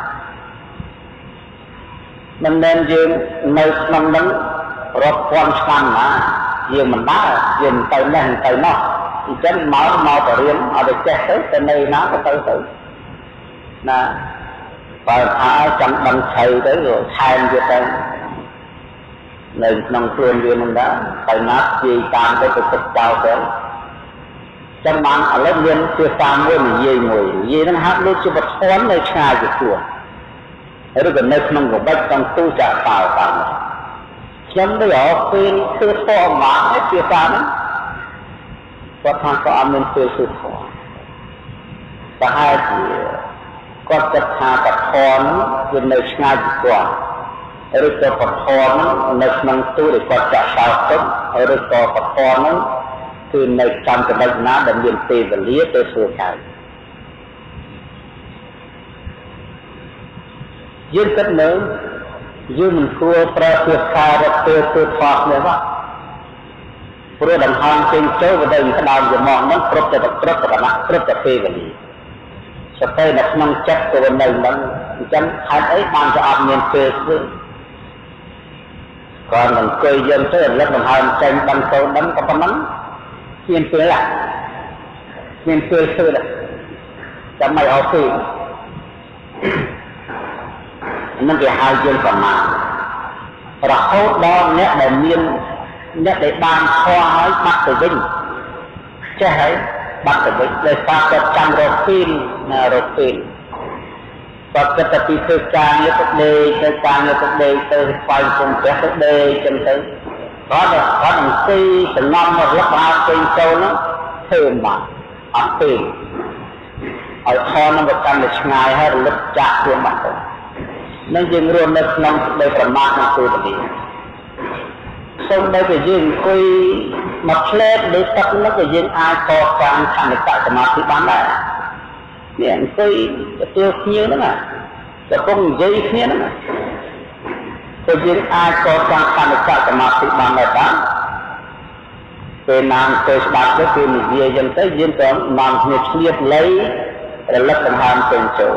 មិនមែនយើងនៅក្នុងនឹងរាប់ពាន់ឆ្នាំណាយើងមិនដើរយើងទៅនេះទៅនោះអញ្ចឹងមកទៅរៀនឲ្យទៅចេះទៅនៅណាក៏ទៅណាបើថាចង់ដឹងឆៃទៅខែមវាទៅនៅក្នុងខ្លួនវានឹងដែរទៅណាជាតាមទៅទឹកចោលទៅចាំបានឥឡូវមានជាតាមមួយនិយាយហ្នឹងហាក់ដូចជាបធននៅឆ្ងាយពីខ្លួនឬក៏នៅក្នុងកបិចក្នុងទូចាក់តោតាមខ្ញុំទៅអត់ពេលធ្វើធម៌មកជាតាមគាត់ថាក៏អត់មានពេលធ្វើធម៌ប្រហែលជាគាត់គិតថាបធនវានៅឆ្ងាយពីគាត់ឬក៏បធននៅក្នុងទូដែលគាត់ចាក់តោទឹកឬក៏បធនហ្នឹងគឺនៅចំកណ្ដាលណាដែលមានពេលវេលាទៅធ្វើការយើងគិតមើលយើងមិនគួរប្រើភាសារត់ពេលធ្វើថតនេះទេព្រោះដង្ហើមចេញចូលទៅក្តៅចំមកហ្នឹងគ្រប់តែគ្រប់តែពេលវេលាសតិនៅក្នុងចិត្តទៅនៅហ្នឹងអញ្ចឹងហេតុអីបានជាអត់មានពេលធ្វើគាត់នឹងអង្គុយយើងទៅរលឹកដង្ហើមចេញដឹងទៅដឹងក៏ប៉ុណ្ណឹងមានពេលមានពេលធ្វើចាំមិនអត់ទេនឹងគេហៅយើងប្រមាណរហូតដល់អ្នកដែលមានអ្នកដែលបានខွာហើយបាត់ទៅវិញចេះហើយបាត់ទៅវិញដោយសារគាត់ចាំរកពេលណារកពេល Và kết tập đi thư ca như thức đê, thư ca như thức đê, từ quay cùng kết thức đê chân tới. Có đằng khi từ năm một lúc ba trên châu nó thường mà, áp thường. Ở kho nó vật căn được ngày hay là lúc chạc thường mà. Nên dừng luôn được năm đây là mát nó từ đi. Xong đây phải dừng quy một lết để tập nó phải dừng ai có càng thành được tại mà thì bán lại. Miễn quy tiêu như đó mà. Cái công dây kia đó mà. Tôi dừng ai có càng thành được tại mà thì bán lại bán. Về nàng tôi đặt cái phim về dân tới dừng có nàng nghiệp liệt lấy rồi lấp tầm hàm tình chỗ.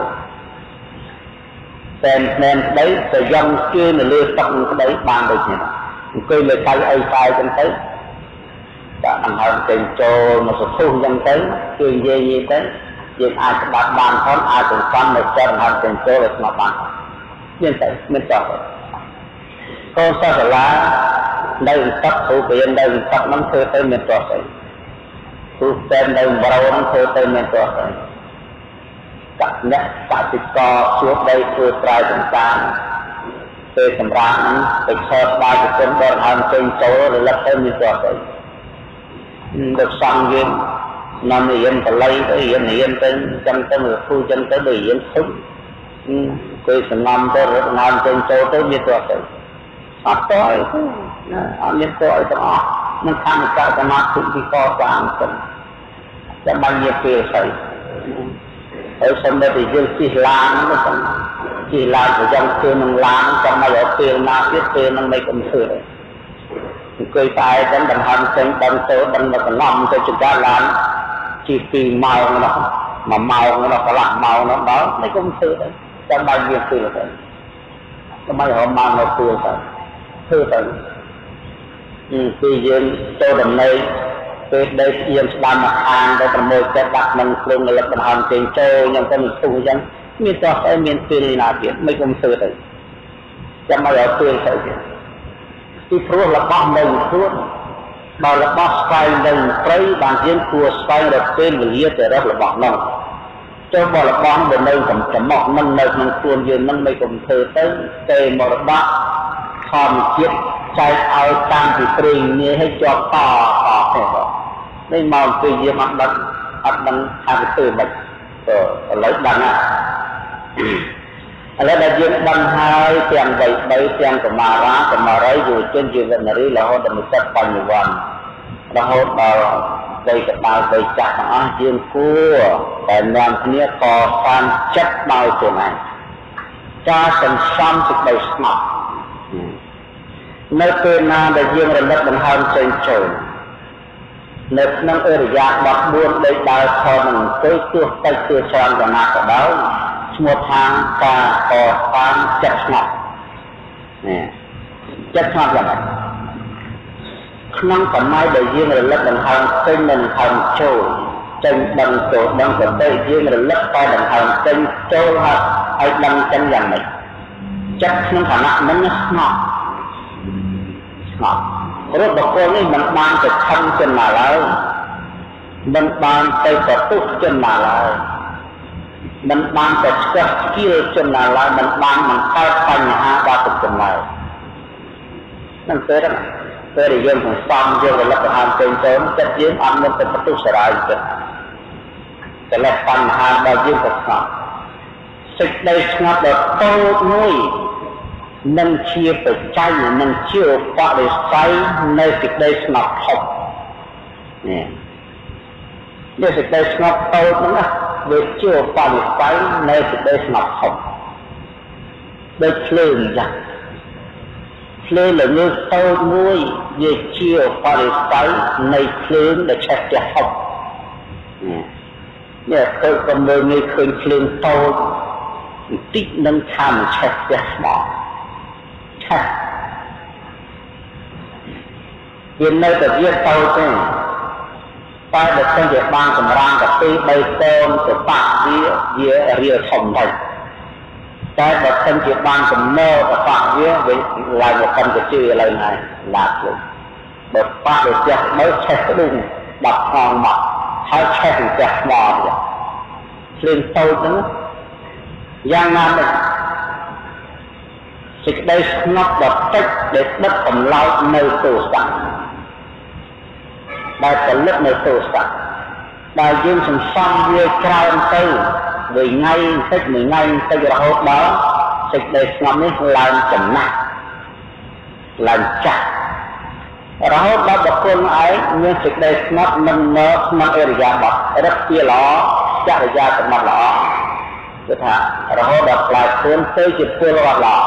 Nên đấy phải dân kia là lừa tóc cái đấy bàn được nhỉ. Cười lời tay ai tay chân tới đã nằm hơn tiền cho một số thu dân tới cười dê như thế nhưng ai cũng đặt bàn khóm ai cũng quan một cho nằm hơn tiền cho là mà bàn nên tới nên cho con sao phải là đây tóc thủ biển đây tóc nắm thơ tới mình cho thấy thu tên đây bảo nắm thơ tới mình cho thấy các nhất các cái co suốt đây vừa trai chúng ta về sầm rạng về kho ba cái chân đòn hàng trên chỗ rồi lấp thêm như vậy được sang viên năm yên phải lấy tới yên tên chân tới người thu chân tới đời yên sống về sầm năm tới rồi hàng trên chỗ tới như vậy hết tối anh nhân tối đó mình tham gia cái mát cũng đi co quàng sẽ bao nhiêu tiền phải ở sân đây thì dương chỉ làm nó còn chỉ làm của dân kia mình làm trong này ở tiền nào biết tiền nó mấy công sự đấy cười tài đến bằng hành sinh bằng số bằng một cái lòng cho chúng ta làm chỉ vì màu nó mà màu nó có làm màu nó đó mấy công sự đấy trong bao nhiêu tiền là thế trong bao nhiêu mang nó tiền phải thư tận vì dương tôi đầm này về đây yên đam mặt hàng đây là một cái đặt mình luôn là lập hành tiền chơi nhưng có một số dân miền cho phải miền tiền là chuyện mấy công sự đấy chẳng bao giờ tiền phải chuyện thì phước là bom mình phước mà là bom xoay mình tới bàn diễn của xoay được tên người liệt để rất là bom nông cho bao là bom bên đây cầm chấm mọc nâng nơi nâng tuôn dương nâng mấy công sự tới tề một bát hòm chiếc trái ao tăng thì trình như hay cho to thế đó nên màu tùy nhiên mặt đất hai cái từ mạch lấy bằng lấy đại diện bằng hai tiền bảy tiền của mà ra dù trên chiều gần này là họ đã một chất bằng nhiềuวันlà họ bảo đây cái bao đây chặt nó riêng cua để làm kia có san chất bao chỗ này cha cần xăm thực đầy smart nơi tên là đại diện là đất bằng hai trên trời nơi năng ở dạng bạc buôn đây đào kho mình tới tuột tay tuột tròn và nát ở đó một tháng ta có tan chất ngọt là này năng còn mai đại diện là lớp bằng hàng tên mình hàng trôi trên bằng chỗ bằng của đại diện là lớp ta bằng hàng tên trôi hạt hay bằng chân dạng này chất năng khả năng nó ngọt rất là cô ấy mình ban cái thân chân mà lại mình ban cái tốt chân mà lại mình ban cái skill chân mà lại mình ban mình khai phanh ha ba cái chân này nên thế đó thế thì dân cũng xong dân là lập hàng trên sớm chất diễn ăn nênเป็นประตูสลายแต่ละปัญหาบางยิ่งกว่าสิ่งใดงับแบบโตนุ้ยนั่นเชื่อไปใจนั่นเชื่อปะเลยใส่ในสิ่งใดสนับทบเนี่ยสิ่งใดสนับโตนั่นนะเวทเชื่อปะเลยใส่ในสิ่งใดสนับทบโดยเพลินจังเพลินหรือเงือกโตนุ้ยเวทเชื่อปะเลยใส่ในเพลินโดยเช็ดจะทบเนี่ยเคยกำลังมีเคยเพลินโตติดนั่งทำเช็ดจะหมอviên nơi tập viết tàu thế ta được công việc ban cầm rangกับตีใบต้นกับปากเรียถมไปta được công việc ban cầmโม่กับปากvới lại một con cái chữอะไรnày lạc rồi được pากđược chết mới chết đúng đặt hòn mặt hai chết thì chết mò rồi lên tàu đó យ៉ាងណាមិញសេចក្តីស្ងប់ដ៏តិចដែលដិតកំឡោចនៅទោសៈដែលផលិតនៅទោសៈដែលយើងសន្សំវាច្រើនទៅមួយថ្ងៃបន្តិចមួយថ្ងៃបន្តិចរហូតដល់សេចក្តីស្ងប់នេះឡើងចំណាស់ឡើងចាស់រហូតដល់បុគ្គលឯងមានសេចក្តីស្ងប់មិននៅក្នុងអរិយាបថរឹកពីល្អចរិយាសម្បត្តិល្អគឺថារហូតដល់ផ្លែខ្លួនទៅជាពលរដ្ឋល្អ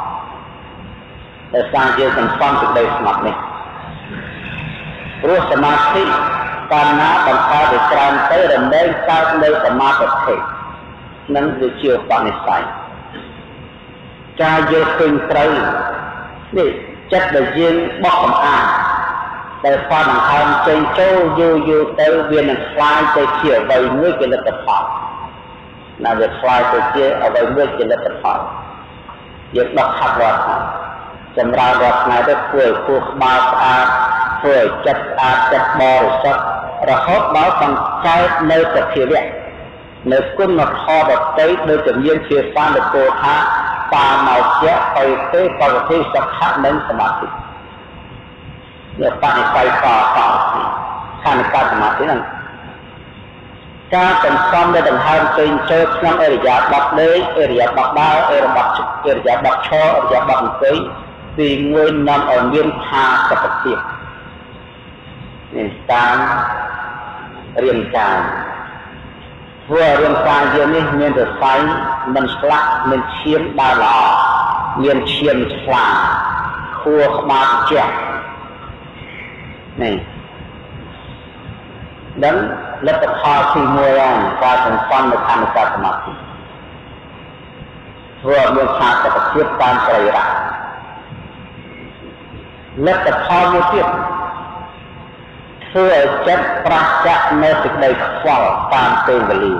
ដែលសារយើងសន្សំសេចក្តីស្ងប់នេះព្រោះសមាធិកាលណាបង្កើតឲ្យច្រើនទៅរមែងកើតនៅសមាធិនឹងគឺជាឧបនិស្ស័យការយល់ឃើញត្រូវនេះចិត្តដែលយើងបោះកំអានដែលផដង្ហើមចេញចូលយូរទៅវានឹងคล้ายទៅជាអ្វីមួយជាលទ្ធផលណាវាคล้ายទៅជាអ្វីមួយជាលទ្ធផលយើងដកហាត់រាល់ថ្ងៃចម្រើនរាល់ថ្ងៃទៅធ្វើឲ្យពោះក្បាលស្អាតធ្វើឲ្យចិត្តស្អាតចិត្តបរិសុទ្ធរហូតដល់បង្កើតនៅសភាវៈនៅគុណផលដតីដោយជំនាញជាសាលគោថាបាមកជាបៃតេបវតិសុខៈនិងសមាធិនេះបនិស្ស័យខណ្ឌកាសមាធិហ្នឹងការសន្សំដែលដង្ហើមចេញចូលក្នុងអរិយាបថលេខអរិយាបថដើរអរិយាបថឈរអរិយាបថអង្គុយទីមួយនាំឲ្យមានផាសុខភាពនេះតាមរាងកាយធ្វើរាងកាយយើងនេះមានរស័យមិនស្លាក់មានឈាមដើរល្អមានឈាមស្លាខួរក្បាលជះនេះdanលទ្ធផលទី1ហើយការសន្សំនៅខណ្ឌកាសមាធិធ្វើឲ្យមានផាសុខភាពតាមស្រីរៈលទ្ធផលមួយទៀតធ្វើឲ្យចិត្តប្រះចាក់នៅសេចក្តីខ្វល់តាមពេលវេលា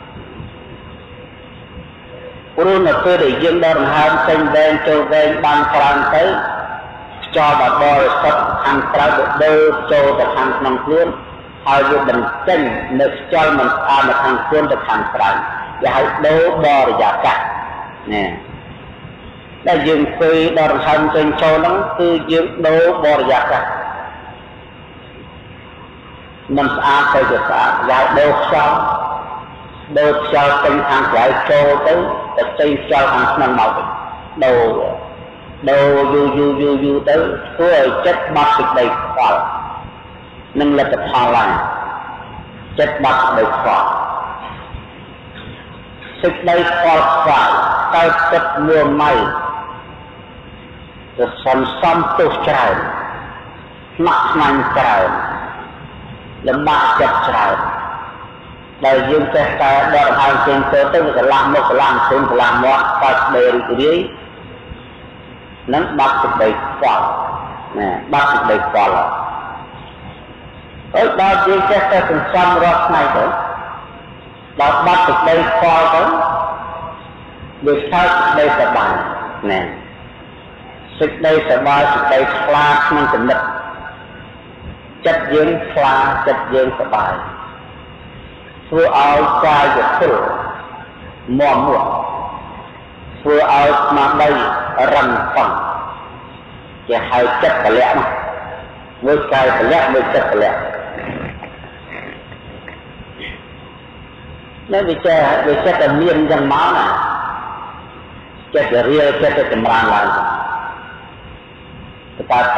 ព្រោះនៅពេលដែលយើងដកដង្ហើមចេញវែងចូលវែងបានច្រើនទៅខ្យល់ដ៏បរិសុទ្ធខាងក្រៅទៅដើរចូលទៅខាងក្នុងខ្លួនហើយវាបញ្ចេញនៅខ្យល់មិនស្អាតនៅខាងខ្លួនទៅខាងក្រៅវាហៅដូរបរិយាកាសនេះដែលយើងពេលដកដង្ហើមចេញចូលហ្នឹងគឺយើងដូរបរិយាកាសមិនស្អាតទៅជាស្អាតយ៉ាងដូរខ្យល់ពេញខាងក្រៅចូលទៅចេញខ្យល់ខាងក្នុងមកទៅដូរយូរទៅធ្វើឲ្យចិត្តបាត់សេចក្តីខ្វល់នឹងលទ្ធផលឡើងចិត្តបាត់សេចក្តីខ្វល់សេចក្តីខ្វល់កើតចិត្តមួម៉ៅទៅសន្សំទោសច្រើនស្នាក់ស្នាញ់ច្រើនលំបាកចិត្តច្រើនដែលយើងចេះតែដកដង្ហើមចេញទៅវាកន្លះមុខកន្លះជើងកន្លះមាត់កើតស្ដីរីករាយនឹងបាត់សេចក្តីខ្វល់ណាបាត់សេចក្តីខ្វល់ហើយដល់យើងចេះតែសន្សំរាល់ថ្ងៃទៅដល់បាត់សេចក្តីខ្វល់ទៅវាកើតសេចក្តីសប្បាយណាសេចក្តីសប្បាយសេចក្តីខ្លាចក្នុងគំនិតចិត្តយើងខ្លាចិត្តយើងសប្បាយធ្វើឲ្យកាយពលមាំមួកធ្វើឲ្យស្មារតីរឹងប៉ឹងជាហៅចិត្តពលៈមកមួយកាយពលៈមួយចិត្តពលៈនៅវាចិត្តតែមានយ៉ាងមកណាចិត្តរៀលចិត្តចម្រើនឡើងទៅត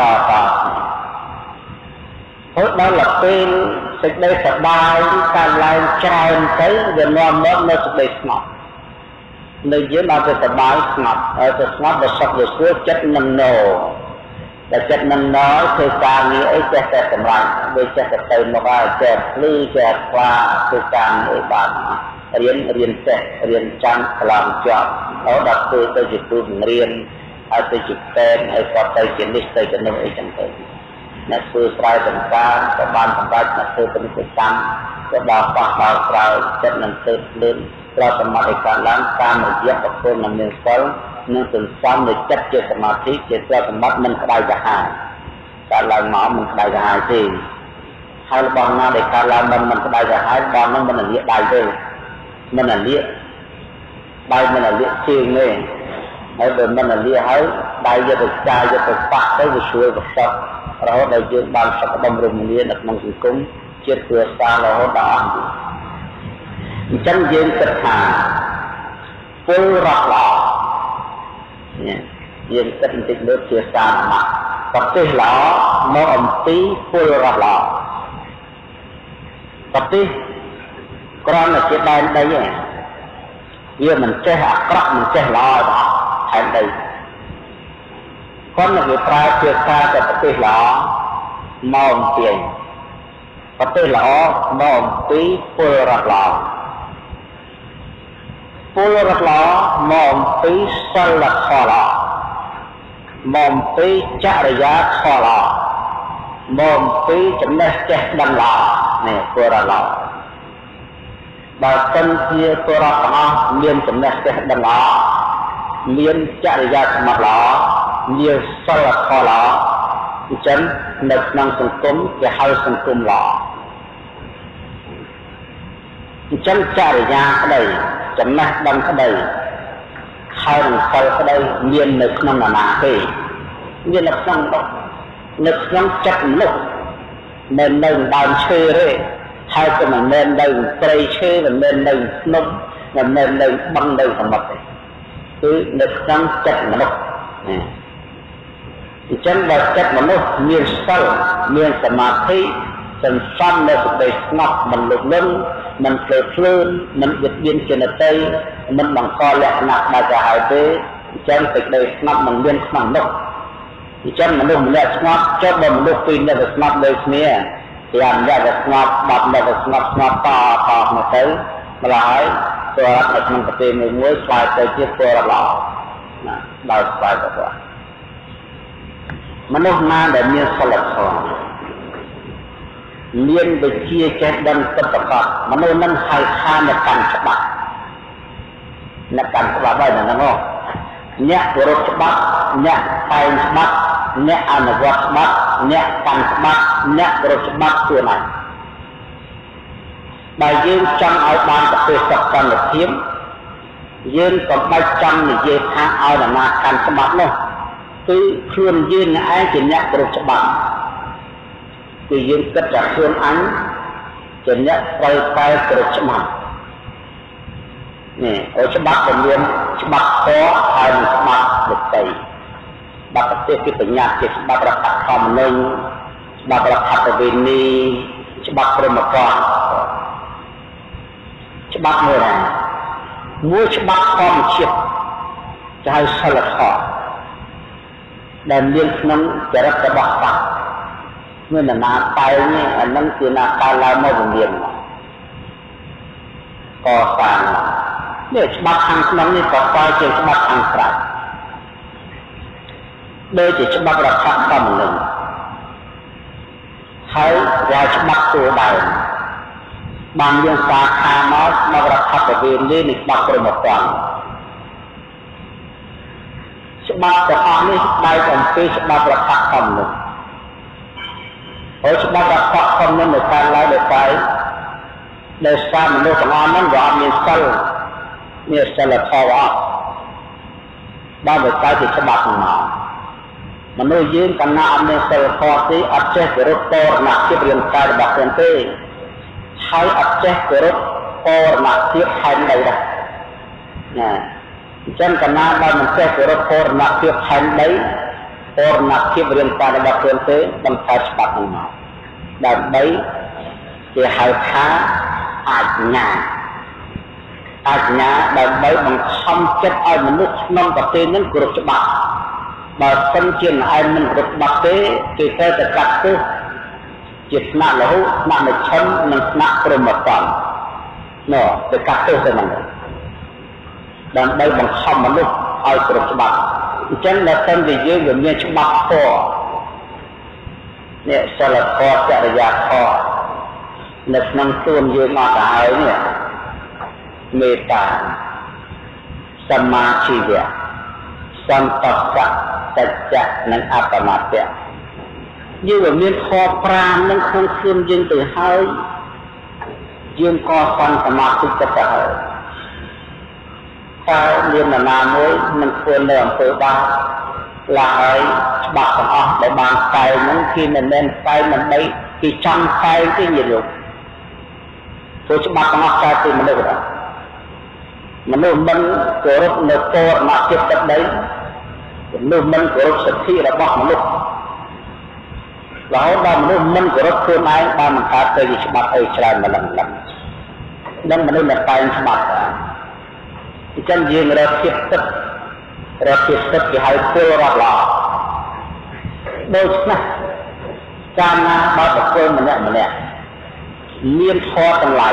ហើយដល់ពេលសេចក្តីសប្បាយកើតឡើងច្រើនទៅវានាំមកនៅសេចក្តីស្ងប់នៅយើងដល់ទៅសប្បាយស្ងប់ហើយទៅស្ងប់ដល់សុខដល់ស្រួលចិត្តនឹងណោតែចិត្តនឹងណោធ្វើការងារអីចេះតែសម្រាប់វាចេះតែទៅមកហើយចេះភ្លឺចេះខ្លាធ្វើការងារបានរៀនចេះរៀនចាំកន្លងជាប់ដល់ធ្វើទៅជាគ្រូបង្រៀនហើយទៅជាពេទ្យហើយក៏ទៅជានេះទៅជានោះអីចឹងទៅអ្នកធ្វើស្រែចម្ការក៏បានសម្រេចអ្នកធ្វើពាណិជ្ជកម្មក៏ដល់បោះបោក្រោយចិត្តនឹងធ្វើលឿនប្រសមត្ថភាពឡើងតាមរយៈប្រព័ន្ធនឹងមានសិលនិងសន្សំនៃចិត្តជាសមាធិជាប្រសមត្ថមិនក្តៅក្រហាយកើតឡើងមកមិនក្តៅក្រហាយទេហើយរបស់ណាដែលកើតឡើងមិនក្តៅក្រហាយរបស់នោះមិនលាកដៃទេមិនលាក đai mình là liệt chiên này hay về mình là liệt hơi đai giờ được trai giờ được phát tới về xuôi và sập rồi đại dương ban sập đông rừng liệt đặt mong sự cúng chết vừa xa là họ đã chân dương kịch hà full rạc lọ dương kịch tích nước chia xa mà tập tí lọ nó ẩm tí full rạc lọ tập tí con là chết đai đây nhé vì mình chơi hạt crop mình chơi lọ đó thành đây con là người ta chia xa cho tập tí lọ mong tiền tập tí lọ mong tí full rạc lọ full rạc lọ mong tí sân là khó lọ mong tí chắc là giá khó lọ mong tí chấm nét chết đâm lọ nè full rạc lọ bà chân kia full rạc lọ miên chấm nét chết đâm lọ miên chắc là giá mặt lọ miên sân là khó lọ chân nực năng sừng cúm cái hai sừng cúm lọ chân chắc là giá cái đây chấm nét đâm cái đây hai thằng sâu cái đây miên nực năng là nà thì miên nực năng đó nực năng chặt nực nên nâng đàn chơi đấy hai cái mình nên nâng cây chơi và nên nâng nông và nên nâng băng đây thành mặt cứ nực năng chặt nực chân là chặt nực miên sâu miên samadhi chân san là sự đầy ngọc mình lục lên mình phơi phơi mình vượt biên trên tây mình bằng co lẹ nặng đại cả hai thế chân tịch đây ngọc mình biên bằng nóc chân mình luôn lẹ ngọc cho mình lúc pin là được ngọc đây nè thì anh ra được ngọc bạc là được ngọc to mà tới mà lại tôi đã được mình cái mình mới xài tới chiếc tôi là lọ đào xài được rồi mình lúc na để miên sờ lật miên bị chia chết đâm tất cả mà nơi nâng hai kha là càng chấp bạc đây là nó nhẹ của chấp bạc nhẹ tay chấp bạc nhẹ ăn là vót chấp bạc nhẹ càng chấp bạc nhẹ của chấp bạcตัวnày bài dương trong áo ban tập thể tập toàn là thiếm dương còn bài trong thì dê tha áo là na càng chấp bạc nó cứ khuyên dương là ai chỉ nhẹ của chấp bạc thì dương kết ra khuôn ánh cho nhắc quay tay của chấp mặt nè ở chấp bạc còn liên chấp bạc có hai mình chấp bạc được tẩy bạc có thể cái bệnh nhạc chấp bạc là khát khom nâng chấp bạc là khát ở bên đi chấp bạc rồi mà còn chấp bạc người này mua chấp bạc có một chiếc cho hai sao là khó đàn liên nâng cho rất là bạc bạc nên là na tay nhé anh nâng tiền na tay lại mau vùng miền có sàn để bắt hàng nóng như có tay trên bắt hàng sạch đây chỉ bắt là khát tâm mình hãy ra bắtตัวใดบางอย่างสาขาน้อยมาประทับกับเวียนเล่นบักประมาณฉบับแต่อันนี้ได้กันเป็นฉบับประทับtâm mình ở chỗ đó đã có không nên người ta lấy được cái để sao mình nuôi thằng anh nó gọi miền sâu là thò vào ba được cái thì sẽ bạc mà nuôi dương cái nào miền sâu thò thì áp chế cái rốt to nặng tiếp liên cái là bạc tiền tê hay áp chế cái rốt to nặng tiếp hai đây đó nè chân cái nào ba mình sẽ cái rốt to nặng tiếp hai đấy or nakib rinta da kente dan tasbak ma dan bay ke hai tha anya dan bay bằng khom chất ai mình nước năm tập tên những cuộc chấp bạc mà phân chiến ai mình cuộc bạc thế thì theo tất cả thứ chỉ nặng là hú nặng là chân nặng nặng rồi một phần nó tất cả thứ thế này dan bay bằng khom mình nước ai cuộc chấp bạc chân là tâm thì dưới gần như chấp bạc kho nè sao là kho chạy ra kho nực năng tuôn dưới mà cả ấy nè mê tả samadhi sampasa sajja năng apamatya như gần như kho pram năng không khuyên dương từ hơi dương co phân samadhi tất cả hơi តែមាននរណាមួយនឹងធ្វើនៅអំពើបាបឡើយច្បាប់ទាំងអស់ដែលបានតែងហ្នឹងគឺមិនមែនតែងមិនបីគឺចង់តែងទេញាតិញោមព្រោះច្បាប់ទាំងអស់តែពីមនុស្សដែរមនុស្សមិនគោរពនៅពរណចិត្តទឹកដីមនុស្សមិនគោរពសិទ្ធិរបស់មនុស្សរហូតដល់មនុស្សមិនគោរពខ្លួនឯងបានបង្កើតទៅជាច្បាប់អីច្រើនម្លឹងនឹងមនុស្សដែលតែងច្បាប់អញ្ចឹងយើងរកភាពទឹកគេហៅពលរដ្ឋល្អដូច្នេះកាលណាបើបុគ្គលម្នាក់មានធម៌ទាំងឡាយ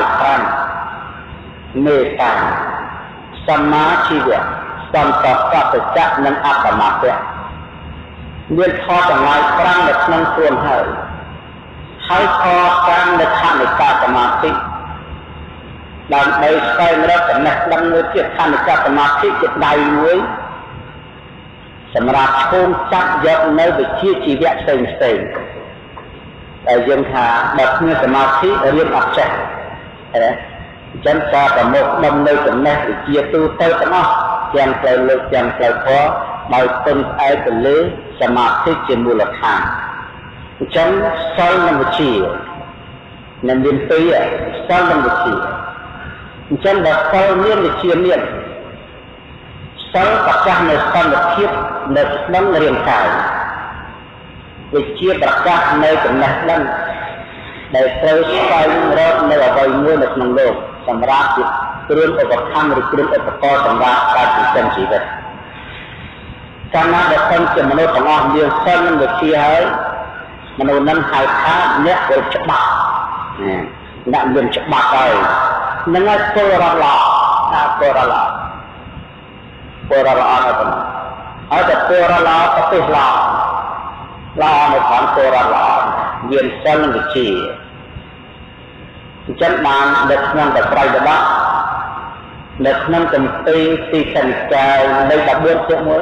5មេត្តាសមាជីវៈសន្តោសសច្ចៈនិងអបមត្តៈមានធម៌ទាំងឡាយ5នៅក្នុងខ្លួនហើយខតាមនៅខណ្ឌនៃសមាធិដើម្បីស្វែងរកចំណេះដឹងមួយទៀតខណ្ឌនៃសមាធិជាដៃមួយសម្រាប់ឈោងចាប់យកនៅវិជ្ជាជីវៈផ្សេងតែយើងថាបើគ្មានសមាធិរៀនអត់ចេះអញ្ចឹងតប្រមុខដំនៅចំណេះវិជ្ជាទូទៅទាំងអស់ទាំងផ្លូវលើកទាំងផ្លូវខដោយពឹងផ្អែកទៅលើសមាធិជាមូលដ្ឋានអញ្ចឹងសិលនិងវិជ្ជានឹងមានពីរសិលនិងវិជ្ជាអញ្ចឹងបើសិលមានវិជ្ជាមានសិលប្រកាសនៅសន្តិភាពនៅក្នុងរាងកាយវិជ្ជាប្រកាសនៅចំណេះដឹងដែលត្រូវស្វែងរកនៅអ្វីមួយនៅក្នុងលោកសម្រាប់ជាគ្រឿងឧបត្ថម្ភឬគ្រឿងឧបករណ៍សម្រាប់ការចិញ្ចឹមជីវិតកាលណាដែលពេញជាមនុស្សទាំងអស់មានសិលនិងវិជ្ជាហើយមនុស្សនឹងហៅថាអ្នកគោរពច្បាប់អ្នកមានច្បាប់ហើយនឹងឲ្យពលរដ្ឋល្អថាពលរដ្ឋល្អពលរដ្ឋល្អទៅហើយតែពលរដ្ឋល្អប្រទេសល្អនៅខាងពលរដ្ឋល្អមានសិលនិងវិជ្ជាអញ្ចឹងបាននៅក្នុងតត្រៃបិដកនៅក្នុងគម្ពីរទីសនិកាយនៃ14ទៀតមួយ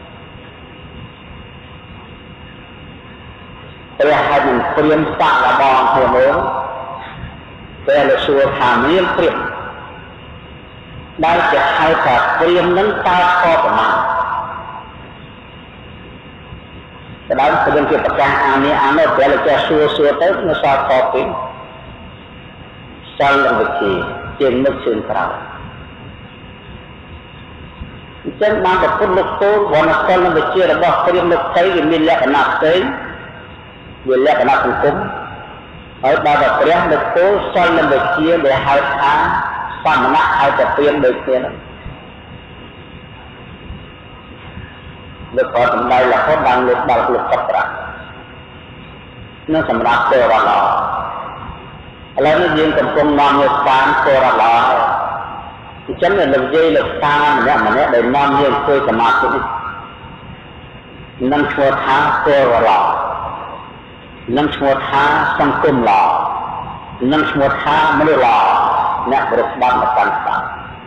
ព្រះហៅនឹងព្រាមសាក់របស់គ្នាមើលពេលលោកសួរថាមានព្រាមដែលជាហៅថាព្រាមនឹងតើខប្រមាណដើមព្រាមជាប្រកាសអានេះពេលលោកចេះសួរទៅនៅសល់ខពីសិលនិងវិជ្ជាជាមុខជើងក្រោយអញ្ចឹងបានប្រពុតលោកគោលវណ្ណសិលនិងវិជ្ជារបស់ព្រាមលោកស្រីវាមានលក្ខណៈផ្សេងវាលក្ខណៈសង្គមហើយដល់តែព្រះលោកគោលសិលនិងវិជ្ជាដែលហៅថាសមណៈហៅតែព្រាមដូចគ្នានោះលោកក៏សម្ដែងរហូតដល់លោកដល់លោកកប្រាក់នឹងសម្រាប់ពលរដ្ឋល្អឥឡូវនេះយើងកំពុងនាំយកស្ថានពលរដ្ឋល្អអញ្ចឹងលោកនិយាយលោកតាម្នាក់ដែលនាំយើងធ្វើសមាធិនឹងឈ្មោះថាពលរដ្ឋល្អនឹងឈ្មោះថាសង្គមល្អនឹងឈ្មោះថាមនុស្សល្អអ្នកប្រតិបត្តិមកកាន់ស្ដាប់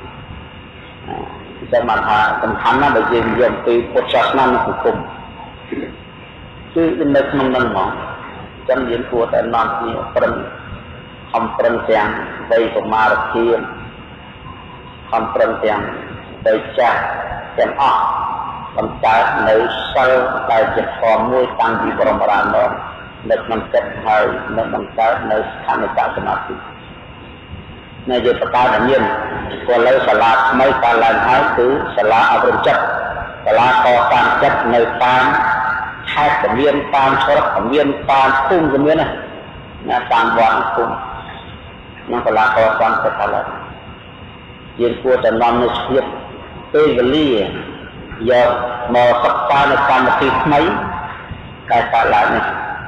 តែបានថាសំខាន់ណាស់ដែលយើងយកពីពុទ្ធសាសនានិងសង្គមគឺនៅក្នុងនឹងហ្មងអញ្ចឹងយើងគួរតែនាំគ្នាប្រឹងខំប្រឹងទាំងវ័យកុមារភាពខំប្រឹងទាំងទៅចាស់ទាំងអស់បង្កើតនៅសិលដែលជាធម៌មួយតាំងពីបរមរាមកនៅក្នុងចិត្តហើយនឹងបង្កើតនៅស្ថានភាពសមាធិនៅយើងបកកើតមានក៏លើសាលាថ្មីកើតឡើងហើយគឺសាលាអប់រំចិត្តសាលាកសាងចិត្តនៅតាមខេត្តក៏មានតាមស្រុកក៏មានតាមភូមិក៏មានណាតាមវត្តភូមិនឹងសាលាកសាងចិត្តឡើងយើងគួរតែនាំនៅភាពពេលវេលាយកមកសិក្សានៅកម្មវិធីថ្មីដែលកើតឡើងនេះ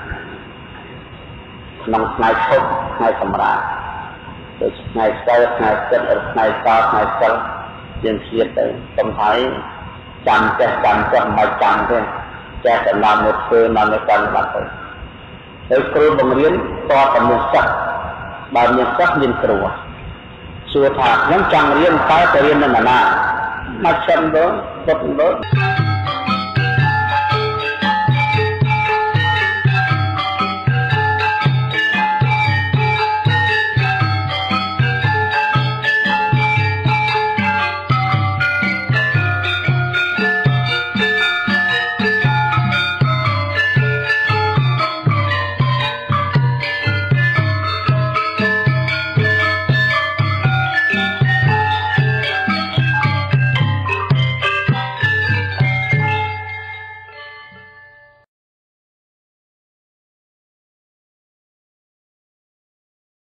ក្នុងថ្ងៃឈប់ថ្ងៃសម្រាប់ដូចថ្ងៃសិលថ្ងៃចិត្តឬថ្ងៃសោថ្ងៃសិលយើងឆ្លៀតទៅសំហើយចាំចេះមិនចាំទេចេះតែនាំមកធ្វើនាំមកកាន់បាត់ទៅហើយគ្រូបង្រៀនតតែមានសិស្សបើមានសិស្សមានគ្រូសួរថាខ្ញុំចង់រៀនតើទៅរៀននៅណាមកសិនទៅពុតទៅ